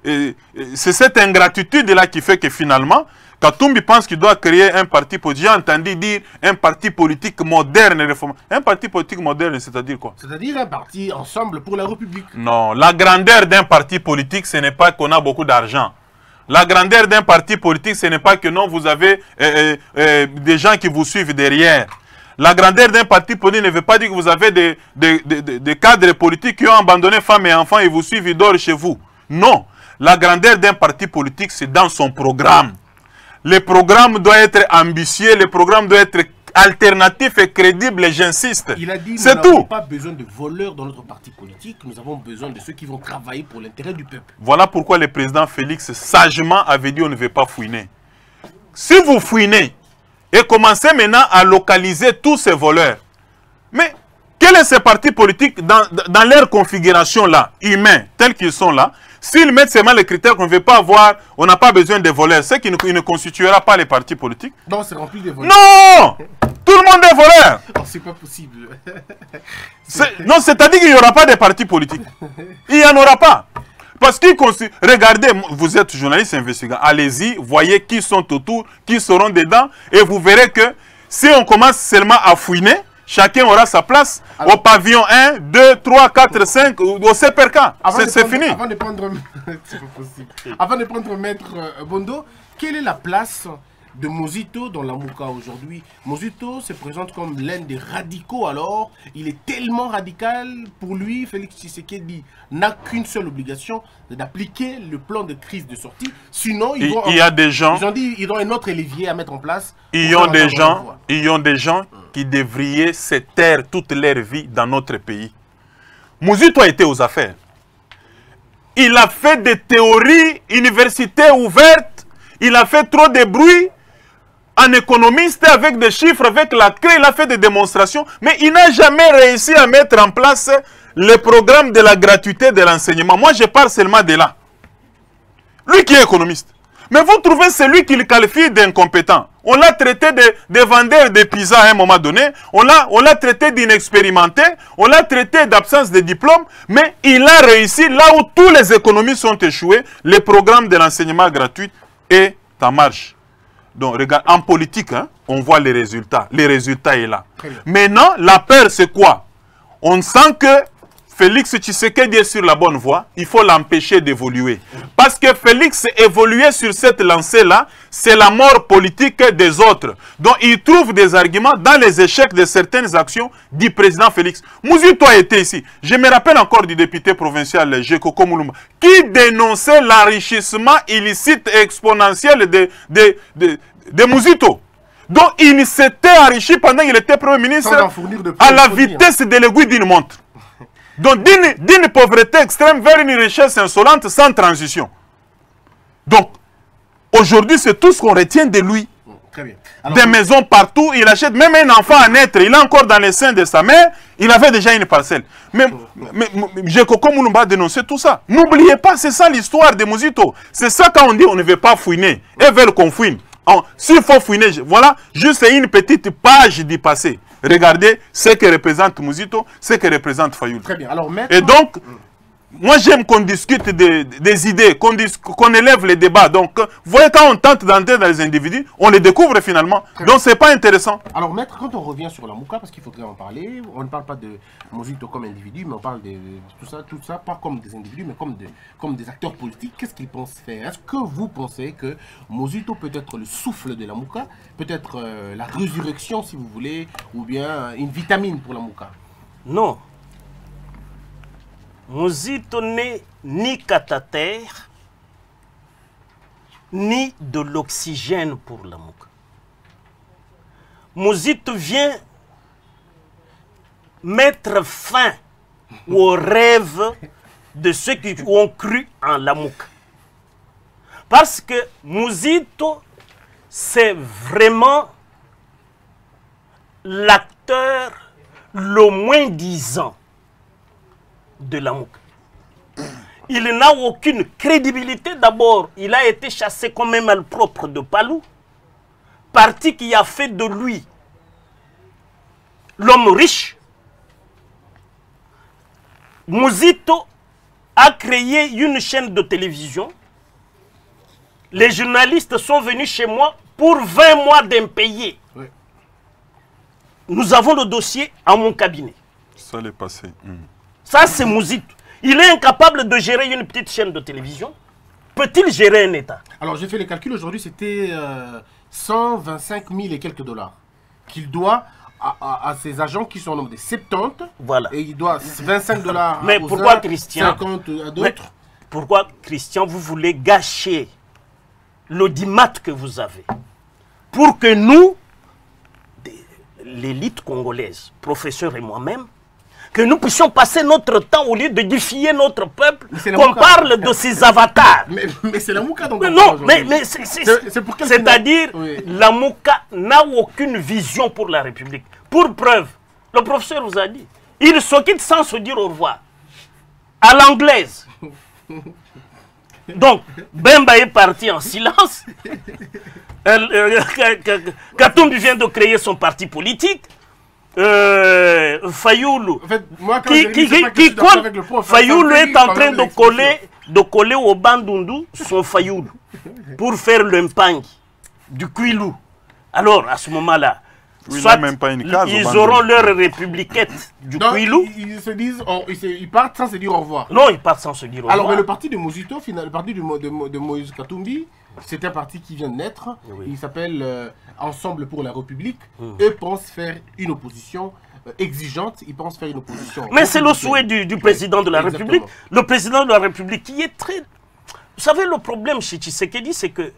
c'est cette ingratitude-là qui fait que finalement, Katumbi pense qu'il doit créer un parti politique. J'ai entendu dire un parti politique moderne et réformé. Un parti politique moderne, c'est-à-dire quoi? C'est-à-dire un parti ensemble pour la République. Non, la grandeur d'un parti politique, ce n'est pas qu'on a beaucoup d'argent. La grandeur d'un parti politique, ce n'est pas que non, vous avez des gens qui vous suivent derrière. La grandeur d'un parti politique ne veut pas dire que vous avez des cadres politiques qui ont abandonné femmes et enfants et vous suivent, ils dorment chez vous. Non. La grandeur d'un parti politique, c'est dans son programme. Le programme doit être ambitieux, le programme doit être alternatif et crédible, j'insiste. Il a dit c'est nous tout. n'avons pas besoin de voleurs dans notre parti politique, nous avons besoin de ceux qui vont travailler pour l'intérêt du peuple. Voilà pourquoi le président Félix sagement avait dit on ne veut pas fouiner. Si vous fouinez et commencez maintenant à localiser tous ces voleurs, mais quels sont ces partis politiques dans leur configuration là, humains, tels qu'ils sont là? S'ils mettent seulement les critères qu'on ne veut pas avoir, on n'a pas besoin de voleurs, c'est qu'il ne constituera pas les partis politiques. Non, c'est rempli de voleurs. Non! Tout le monde est voleur. Oh, c'est pas possible. Non, c'est-à-dire qu'il n'y aura pas de partis politiques. Il n'y en aura pas. Parce que, regardez, vous êtes journaliste investigateur, allez-y, voyez qui sont autour, qui seront dedans, et vous verrez que si on commence seulement à fouiner, chacun aura sa place. Alors, au pavillon 1, 2, 3, 4, 5, au CPRK. C'est fini. Avant de prendre, c'est pas possible. Avant de prendre Maître Bondo, quelle est la place de Mozito dans la Mouka aujourd'hui? Mozito se présente comme l'un des radicaux. Alors, il est tellement radical, pour lui, Félix Tshisekedi n'a qu'une seule obligation, c'est d'appliquer le plan de crise de sortie. Sinon, ils y a des gens, ils ont dit ils ont un autre élevier à mettre en place. Il y a des gens qui devraient se taire toute leur vie dans notre pays. Mozito a été aux affaires. Il a fait des théories universitaires ouvertes. Il a fait trop de bruit. Un économiste avec des chiffres, avec la clé, il a fait des démonstrations, mais il n'a jamais réussi à mettre en place le programme de la gratuité de l'enseignement. Moi, je parle seulement de là. Lui qui est économiste. Mais vous trouvez celui qui le qualifie d'incompétent. On l'a traité de vendeur de pizza à un moment donné, on l'a traité d'inexpérimenté, on l'a traité d'absence de diplôme, mais il a réussi là où tous les économistes ont échoué, le programme de l'enseignement gratuit est en marche. Donc, regarde, en politique, hein, on voit les résultats. Les résultats sont là. Maintenant, la peur, c'est quoi? On sent que Félix Tshisekedi est sur la bonne voie. Il faut l'empêcher d'évoluer. Parce que Félix évoluer sur cette lancée-là, c'est la mort politique des autres. Donc, il trouve des arguments dans les échecs de certaines actions du président Félix. Mozito a été ici. Je me rappelle encore du député provincial Jekoko Moulumba qui dénonçait l'enrichissement illicite et exponentiel de Mozito. Donc, il s'était enrichi pendant qu'il était Premier ministre à la vitesse de l'aiguille d'une montre. Donc, d'une pauvreté extrême vers une richesse insolente sans transition. Donc, aujourd'hui, c'est tout ce qu'on retient de lui. Très bien. Alors, des maisons partout, il achète même un enfant à naître, il est encore dans les seins de sa mère, il avait déjà une parcelle. Mais Jekoko Moulumba a dénoncé tout ça. N'oubliez pas, c'est ça l'histoire de Mozito. C'est ça quand on dit on ne veut pas fouiner, ils veulent qu'on fouine. S'il faut fouiner, voilà, juste une petite page du passé. Regardez ce que représente Mozito, ce que représente Fayoul. Très bien. Alors, maître... Et donc, moi j'aime qu'on discute des idées, qu'on élève les débats. Donc, vous voyez, quand on tente d'entrer dans les individus, on les découvre finalement. Donc, c'est pas intéressant. Alors, maître, quand on revient sur la Mouka, parce qu'il faudrait en parler, on ne parle pas de Mozito comme individu, mais on parle de tout ça, pas comme des individus, mais comme des acteurs politiques. Qu'est-ce qu'ils pensent faire? Est-ce que vous pensez que Mozito peut être le souffle de la Mouka, peut-être la résurrection, si vous voulez, ou bien une vitamine pour la Mouka? Non. Mozito n'est ni catataire, ni de l'oxygène pour la Mouka. Mozito vient mettre fin aux rêves de ceux qui ont cru en la Mouka. Parce que Mozito, c'est vraiment l'acteur le moins disant de la Mouka. Il n'a aucune crédibilité. D'abord, il a été chassé comme un malpropre de Palou, parti qui a fait de lui l'homme riche. Mozito a créé une chaîne de télévision. Les journalistes sont venus chez moi pour 20 mois d'impayés. Oui. Nous avons le dossier à mon cabinet. Ça l'est passé. Ça, c'est Mouzit. Il est incapable de gérer une petite chaîne de télévision. Peut-il gérer un État? Alors, j'ai fait les calculs aujourd'hui, c'était 125 000 et quelques dollars qu'il doit à ses agents qui sont au nombre de 70. Voilà. Et il doit 25 dollars Mais aux pourquoi uns, Christian 50 à d'autres. Pourquoi, Christian, vous voulez gâcher l'audimat que vous avez pour que nous, l'élite congolaise, professeur et moi-même, que nous puissions passer notre temps au lieu de défier notre peuple, qu'on parle de ces avatars. Mais c'est la Mouka donc. Non, mais c'est-à-dire, Oui. la Mouka n'a aucune vision pour la République. Pour preuve, le professeur vous a dit, il se quitte sans se dire au revoir. À l'anglaise. Donc, Bemba est parti en silence. Katumbi vient de créer son parti politique. Fayoulou, En fait, moi, quand Fayoulou est en train de coller au Bandundu son Fayoulou pour faire l'impagne du Kouilou. Alors, à ce moment-là, Oui, soit même pas une case, ils au auront Bandundu. leur républiquette du Donc, Kouilou. ils se disent, ils partent sans se dire au revoir. Non, ils partent sans se dire au Alors, revoir. mais le parti de Mozito, le parti de Moïse Katumbi, c'est un parti qui vient de naître. Oui. Il s'appelle Ensemble pour la République. Eux pensent faire une opposition exigeante. Ils pensent faire une opposition. Mais c'est le souhait du président de la Exactement. République. Le président de la République qui est très... Vous savez, le problème chez Tshisekedi, c'est que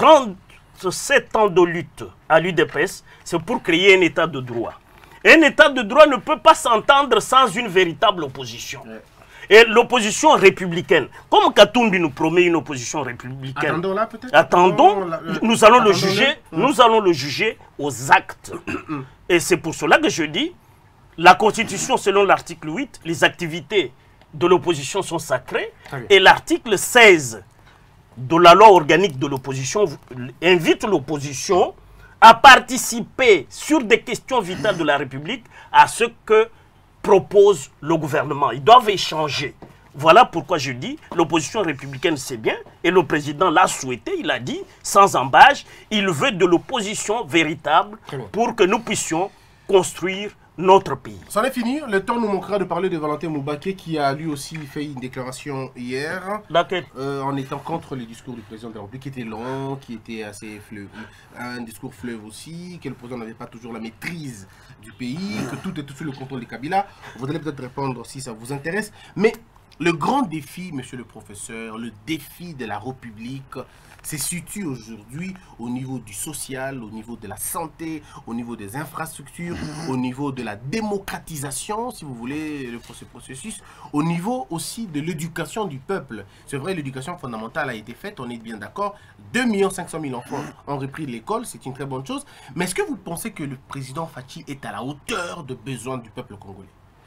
37 ans de lutte à l'UDPS, c'est pour créer un état de droit. Un état de droit ne peut pas s'entendre sans une véritable opposition. Ouais. Et l'opposition républicaine, comme Katumbi nous promet une opposition républicaine, Attendons là peut-être. attendons, nous allons le attendons-le. juger, nous allons le juger aux actes. Et c'est pour cela que je dis, la Constitution, selon l'article 8, les activités de l'opposition sont sacrées. Très bien. Et l'article 16 de la loi organique de l'opposition invite l'opposition à participer sur des questions vitales de la République à ce que propose le gouvernement. Ils doivent échanger. Voilà pourquoi je dis, l'opposition républicaine c'est bien, et le président l'a souhaité, il a dit, sans embâche, il veut de l'opposition véritable Très bien. pour que nous puissions construire notre pays. C'en est fini. Le temps nous manquera de parler de Valentin Moubaké qui a lui aussi fait une déclaration hier Laquelle? en étant contre le discours du président de la République qui était long, qui était assez fleuve. Un discours fleuve aussi, que le président n'avait pas toujours la maîtrise du pays, que tout est sous le contrôle des Kabila. Vous allez peut-être répondre si ça vous intéresse. Mais le grand défi, monsieur le professeur, le défi de la République, se situe aujourd'hui au niveau du social, au niveau de la santé, au niveau des infrastructures, au niveau de la démocratisation, si vous voulez, ce processus, au niveau aussi de l'éducation du peuple. C'est vrai, l'éducation fondamentale a été faite, on est bien d'accord. 2 500 000 enfants ont repris l'école, c'est une très bonne chose. Mais est-ce que vous pensez que le président Fachi est à la hauteur des besoins du peuple congolais?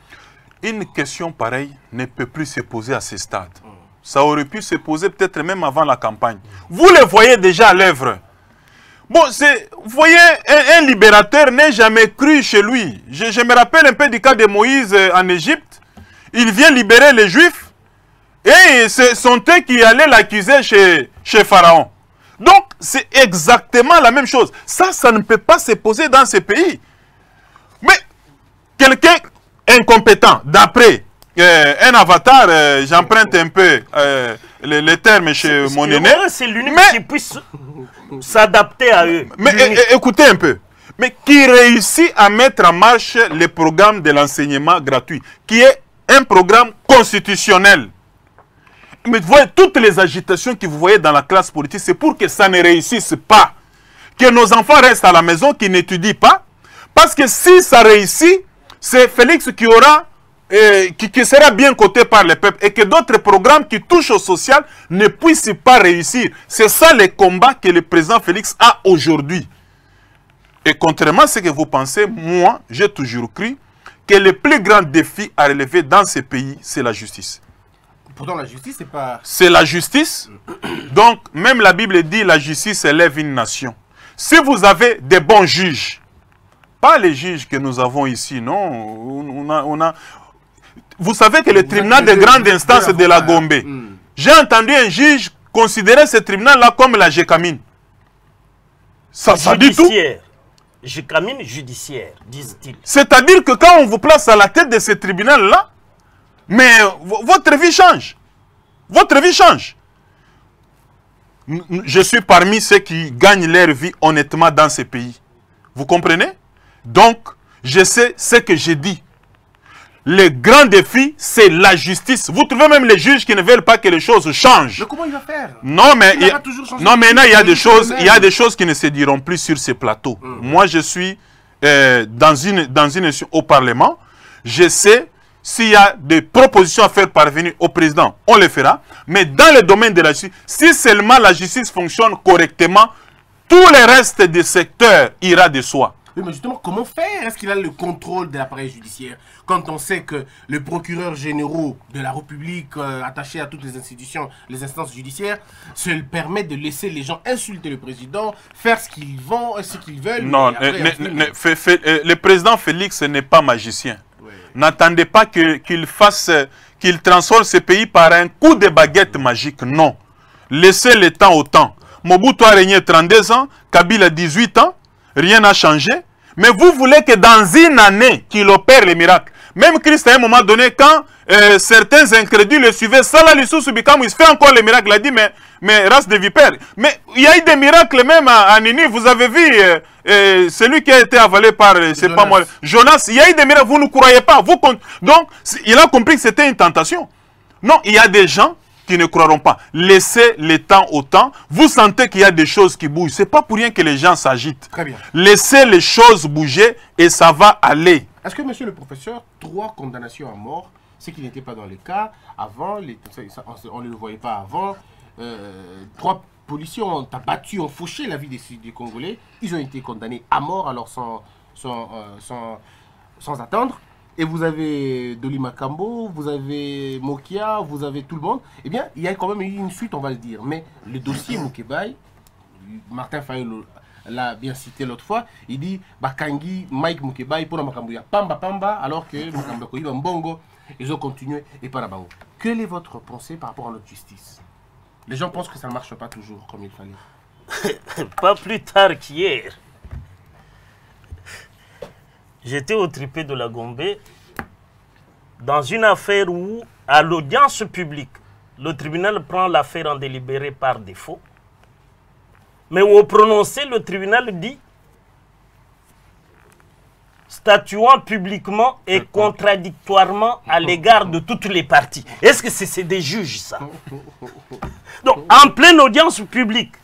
Une question pareille ne peut plus se poser à ce stade. Ça aurait pu se poser peut-être même avant la campagne. Vous le voyez déjà à l'œuvre. Bon, vous voyez, un libérateur n'est jamais cru chez lui. Je me rappelle un peu du cas de Moïse en Égypte. Il vient libérer les Juifs et c'est son thé qui allait l'accuser chez Pharaon. Donc, c'est exactement la même chose. Ça ne peut pas se poser dans ce pays. Mais quelqu'un incompétent, d'après un avatar, j'emprunte un peu les termes chez mon aîné. C'est l'unique qui puisse s'adapter à eux. Mais écoutez un peu. Mais qui réussit à mettre en marche le programme de l'enseignement gratuit, qui est un programme constitutionnel. Mais vous voyez, toutes les agitations que vous voyez dans la classe politique, c'est pour que ça ne réussisse pas. Que nos enfants restent à la maison, qu'ils n'étudient pas. Parce que si ça réussit, c'est Félix qui aura, qui sera bien coté par le peuple. Et que d'autres programmes qui touchent au social ne puissent pas réussir. C'est ça le combat que le président Félix a aujourd'hui. Et contrairement à ce que vous pensez, moi, j'ai toujours cru que le plus grand défi à relever dans ce pays, c'est la justice. Pourtant, la justice, c'est pas... C'est la justice. Donc, même la Bible dit la justice élève une nation. Si vous avez des bons juges, pas les juges que nous avons ici, non. vous savez que le tribunal de grande instance de la Gombe, j'ai entendu un juge considérer ce tribunal-là comme la Gécamine. Ça dit tout. Gécamine judiciaire, disent-ils. C'est-à-dire que quand on vous place à la tête de ce tribunal-là, mais votre vie change. Votre vie change. Je suis parmi ceux qui gagnent leur vie honnêtement dans ce pays. Vous comprenez? Donc, je sais ce que j'ai dit. Le grand défi, c'est la justice. Vous trouvez même les juges qui ne veulent pas que les choses changent. Mais comment il va faire? Non, mais il y a des choses qui ne se diront plus sur ces plateaux. Moi, je suis dans une au Parlement. Je sais, s'il y a des propositions à faire parvenir au président, on les fera. Mais dans le domaine de la justice, si seulement la justice fonctionne correctement, tout le reste des secteurs ira de soi. Oui, mais justement, comment faire? Est-ce qu'il a le contrôle de l'appareil judiciaire? Quand on sait que le procureur général de la République, attaché à toutes les institutions, les instances judiciaires, se permet de laisser les gens insulter le président, faire ce qu'ils veulent. Non, le président Félix n'est pas magicien. Oui. N'attendez pas qu'il transforme ce pays par un coup de baguette magique. Non. Laissez le temps au temps. Mobutu a régné 32 ans, Kabila 18 ans. Rien n'a changé. Mais vous voulez que dans une année, qu'il opère les miracles. Même Christ, à un moment donné, quand certains incrédules le suivaient, Salah Lissou Soubikam, il fait encore les miracles. Il a dit, mais race de vipères. Mais il y a eu des miracles même à Ninive. Vous avez vu celui qui a été avalé par, c'est pas moi, Jonas. Il y a eu des miracles. Vous ne croyez pas. Donc, il a compris que c'était une tentation. Non, il y a des gens qui ne croiront pas. Laissez le temps au temps. Vous sentez qu'il y a des choses qui bougent. Ce n'est pas pour rien que les gens s'agitent. Très bien. Laissez les choses bouger et ça va aller. Est-ce que, monsieur le professeur, 3 condamnations à mort, ce qui n'était pas dans les cas avant, on ne le voyait pas avant, 3 policiers ont abattu, ont fauché la vie des Congolais, ils ont été condamnés à mort, alors sans attendre. Et vous avez Doli Makambo, vous avez Mokia, vous avez tout le monde. Eh bien, il y a quand même eu une suite, on va le dire. Mais le dossier Mokebaï, Martin Fayolo l'a bien cité l'autre fois, il dit Bakangi, Mike Mokebaï, pour la Makambo, il y a Pamba Pamba, alors que Makambo Koyi, Mbongo, ils ont continué et pas là-bas. Quelle est votre pensée par rapport à notre justice? Les gens pensent que ça ne marche pas toujours comme il fallait. Pas plus tard qu'hier. J'étais au tripé de la Gombe dans une affaire où, à l'audience publique, le tribunal prend l'affaire en délibéré par défaut. Mais au prononcé, le tribunal dit, statuant publiquement et contradictoirement à l'égard de toutes les parties. Est-ce que c'est des juges, ça? Donc, en pleine audience publique,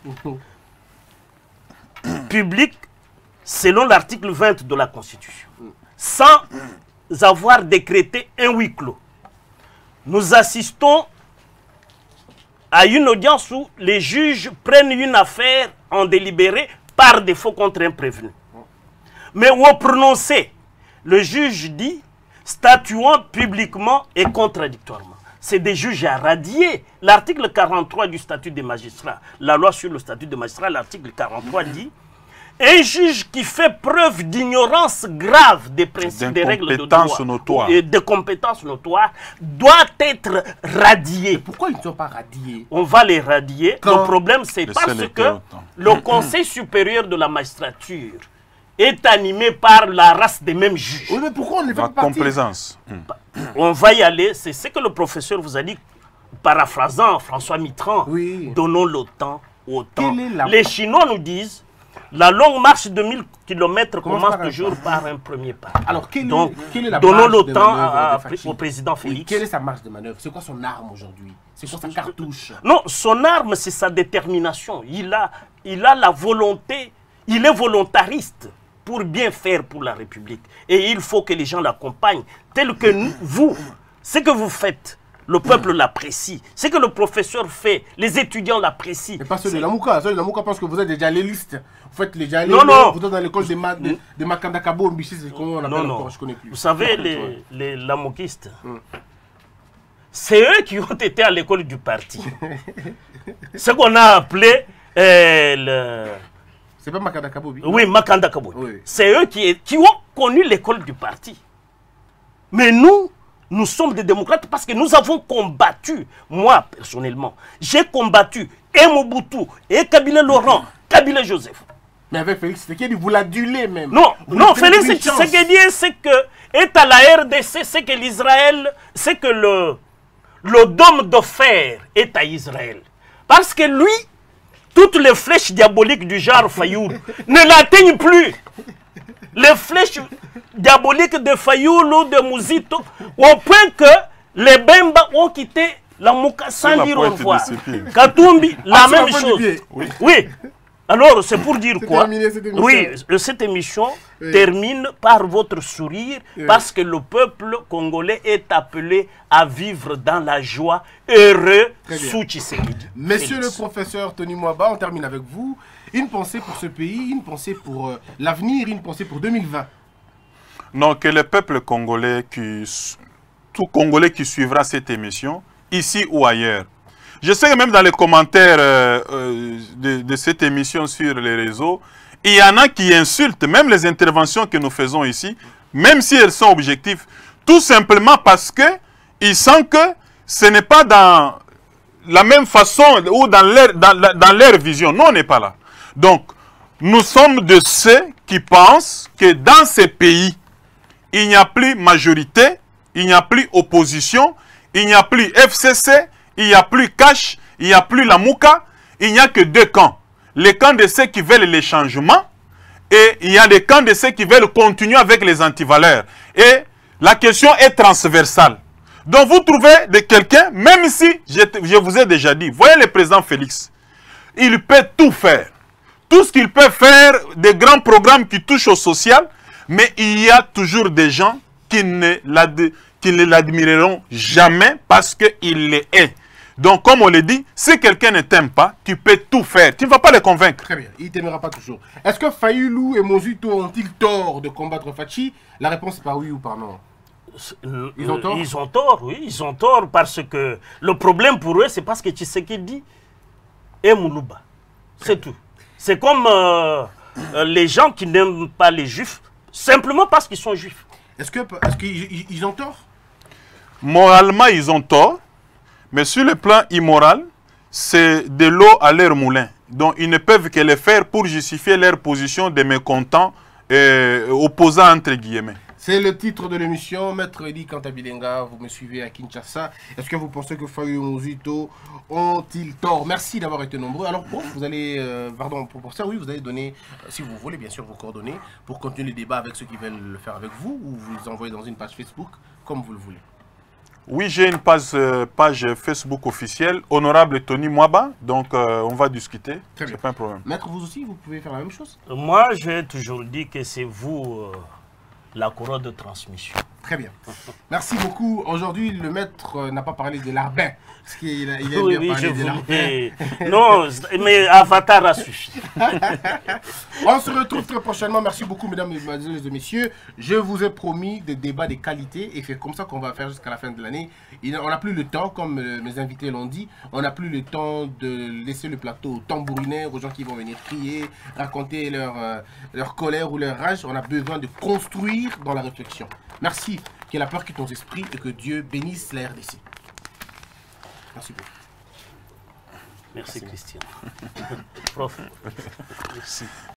selon l'article 20 de la Constitution, sans avoir décrété un huis clos. Nous assistons à une audience où les juges prennent une affaire en délibéré par défaut contre un prévenu. Mais au prononcé, le juge dit, statuant publiquement et contradictoirement. C'est des juges à radier. L'article 43 du statut des magistrats, la loi sur le statut des magistrats, l'article 43 dit, un juge qui fait preuve d'ignorance grave des principes, des règles de droit et de compétences notoires doit être radié. Mais pourquoi ils ne sont pas radiés? On va les radier. Le problème, c'est parce que le Conseil supérieur de la magistrature est animé par la race des mêmes juges. Oui, mais pourquoi on ne fait pas complaisance. On va y aller. C'est ce que le professeur vous a dit, paraphrasant François Mitterrand. Oui. Donnons le temps au temps. Les Chinois nous disent, la longue marche de 1000 km commence toujours par un premier pas. Alors, quelle est la donnons le temps au président Félix. Oui, quelle est sa marge de manœuvre? C'est quoi son arme aujourd'hui? C'est quoi sa cartouche? Non, son arme, c'est sa détermination. Il a la volonté, il est volontariste pour bien faire pour la République. Et il faut que les gens l'accompagnent. Tel que vous, ce que vous faites, le peuple l'apprécie. Ce que le professeur fait, les étudiants l'apprécient. Mais pas ceux de Lamouka. Ceux de Lamouka pensent que vous êtes déjà l'élistes. Vous faites les jalés. Non. Vous êtes dans l'école de Makanda Kabo, c'est comment on appelle encore, je connais plus. Vous savez, les lamoukistes, c'est eux qui ont été à l'école du parti. Ce qu'on a appelé c'est pas Makanda Kabo? Oui, Makanda Kabo. Oui. C'est eux qui ont connu l'école du parti. Mais nous, nous sommes des démocrates parce que nous avons combattu, moi personnellement, j'ai combattu et Mobutu, et Kabila Laurent, Kabila Joseph. Mais avec Félix Tshisekedi, vous l'adulez même. Non, Vous non, lui faites Félix une chance. Tshisekedi, c'est que, est à la RDC, c'est que l'Israël, c'est que le dôme de fer est à Israël. Parce que lui, toutes les flèches diaboliques du genre Fayoul ne l'atteignent plus. Les flèches diaboliques de Fayoul ou de Mouzito, au point que les Bemba ont quitté la Mouka sans la dire au pointe revoir. de ses pieds. Katumbi, la Ah, sur la même pointe du chose. pied. Oui. Alors, c'est pour dire C'est quoi? terminé, cette émission. Oui, cette émission Oui. termine par votre sourire Oui. parce que le peuple congolais est appelé à vivre dans la joie, heureux Très bien. sous Tshisekedi. Monsieur Félix. le professeur Tony Mwaba, on termine avec vous. Une pensée pour ce pays, une pensée pour l'avenir, une pensée pour 2020. Non, que le peuple congolais, tout Congolais qui suivra cette émission, ici ou ailleurs. Je sais que même dans les commentaires de cette émission sur les réseaux, il y en a qui insultent même les interventions que nous faisons ici, même si elles sont objectives, tout simplement parce qu'ils sentent que ce n'est pas dans la même façon ou dans leur vision. Nous, on n'est pas là. Donc, nous sommes de ceux qui pensent que dans ces pays, il n'y a plus majorité, il n'y a plus opposition, il n'y a plus FCC, il n'y a plus Cash, il n'y a plus la Mouka, il n'y a que deux camps. Les camps de ceux qui veulent les changements et il y a les camps de ceux qui veulent continuer avec les antivaleurs. Et la question est transversale. Donc vous trouvez de quelqu'un, même si, je vous ai déjà dit, voyez le président Félix, il peut tout faire. Tout ce qu'il peut faire, des grands programmes qui touchent au social, mais il y a toujours des gens qui ne l'admireront jamais parce qu'il les hait. Donc, comme on le dit, si quelqu'un ne t'aime pas, tu peux tout faire. Tu ne vas pas les convaincre. Très bien, il ne t'aimera pas toujours. Est-ce que Fayoulou et Mozuto ont-ils tort de combattre Fachi? La réponse est par oui ou par non. Ils ont tort? Ils ont tort, oui, ils ont tort parce que le problème pour eux, c'est parce que Tshisekedi est Moulouba. C'est tout. C'est comme les gens qui n'aiment pas les juifs, simplement parce qu'ils sont juifs. Est-ce qu'ils ont tort? Moralement, ils ont tort. Mais sur le plan immoral, c'est de l'eau à leur moulin. Donc, ils ne peuvent que le faire pour justifier leur position de mécontents opposants, entre guillemets. C'est le titre de l'émission. Maître Eli Kantabilenga, vous me suivez à Kinshasa. Est-ce que vous pensez que Fayoulou et Mozuto ont-ils tort? Merci d'avoir été nombreux. Alors, vous allez, pardon, pour ça, oui, vous allez donner, si vous voulez, bien sûr, vos coordonnées pour continuer le débat avec ceux qui veulent le faire avec vous ou vous les envoyez dans une page Facebook, comme vous le voulez. Oui, j'ai une page Facebook officielle, Honorable Tony Mwaba, donc on va discuter, c'est pas un problème. Maître, vous aussi, vous pouvez faire la même chose? Moi, j'ai toujours dit que c'est vous la couronne de transmission. Très bien. Merci beaucoup. Aujourd'hui, le maître n'a pas parlé de l'arbin. Parce qu'il aime Oui, bien parler de l'arbin. Non, mais Avatar a suffi. On se retrouve très prochainement. Merci beaucoup, mesdames et messieurs. Je vous ai promis des débats de qualité et c'est comme ça qu'on va faire jusqu'à la fin de l'année. On n'a plus le temps, comme mes invités l'ont dit, on n'a plus le temps de laisser le plateau aux tambourinaires, aux gens qui vont venir crier, raconter leur colère ou leur rage. On a besoin de construire dans la réflexion. Merci. Que la peur quitte nos esprits et que Dieu bénisse la RDC. Merci beaucoup. Merci, Christian. Prof. Merci.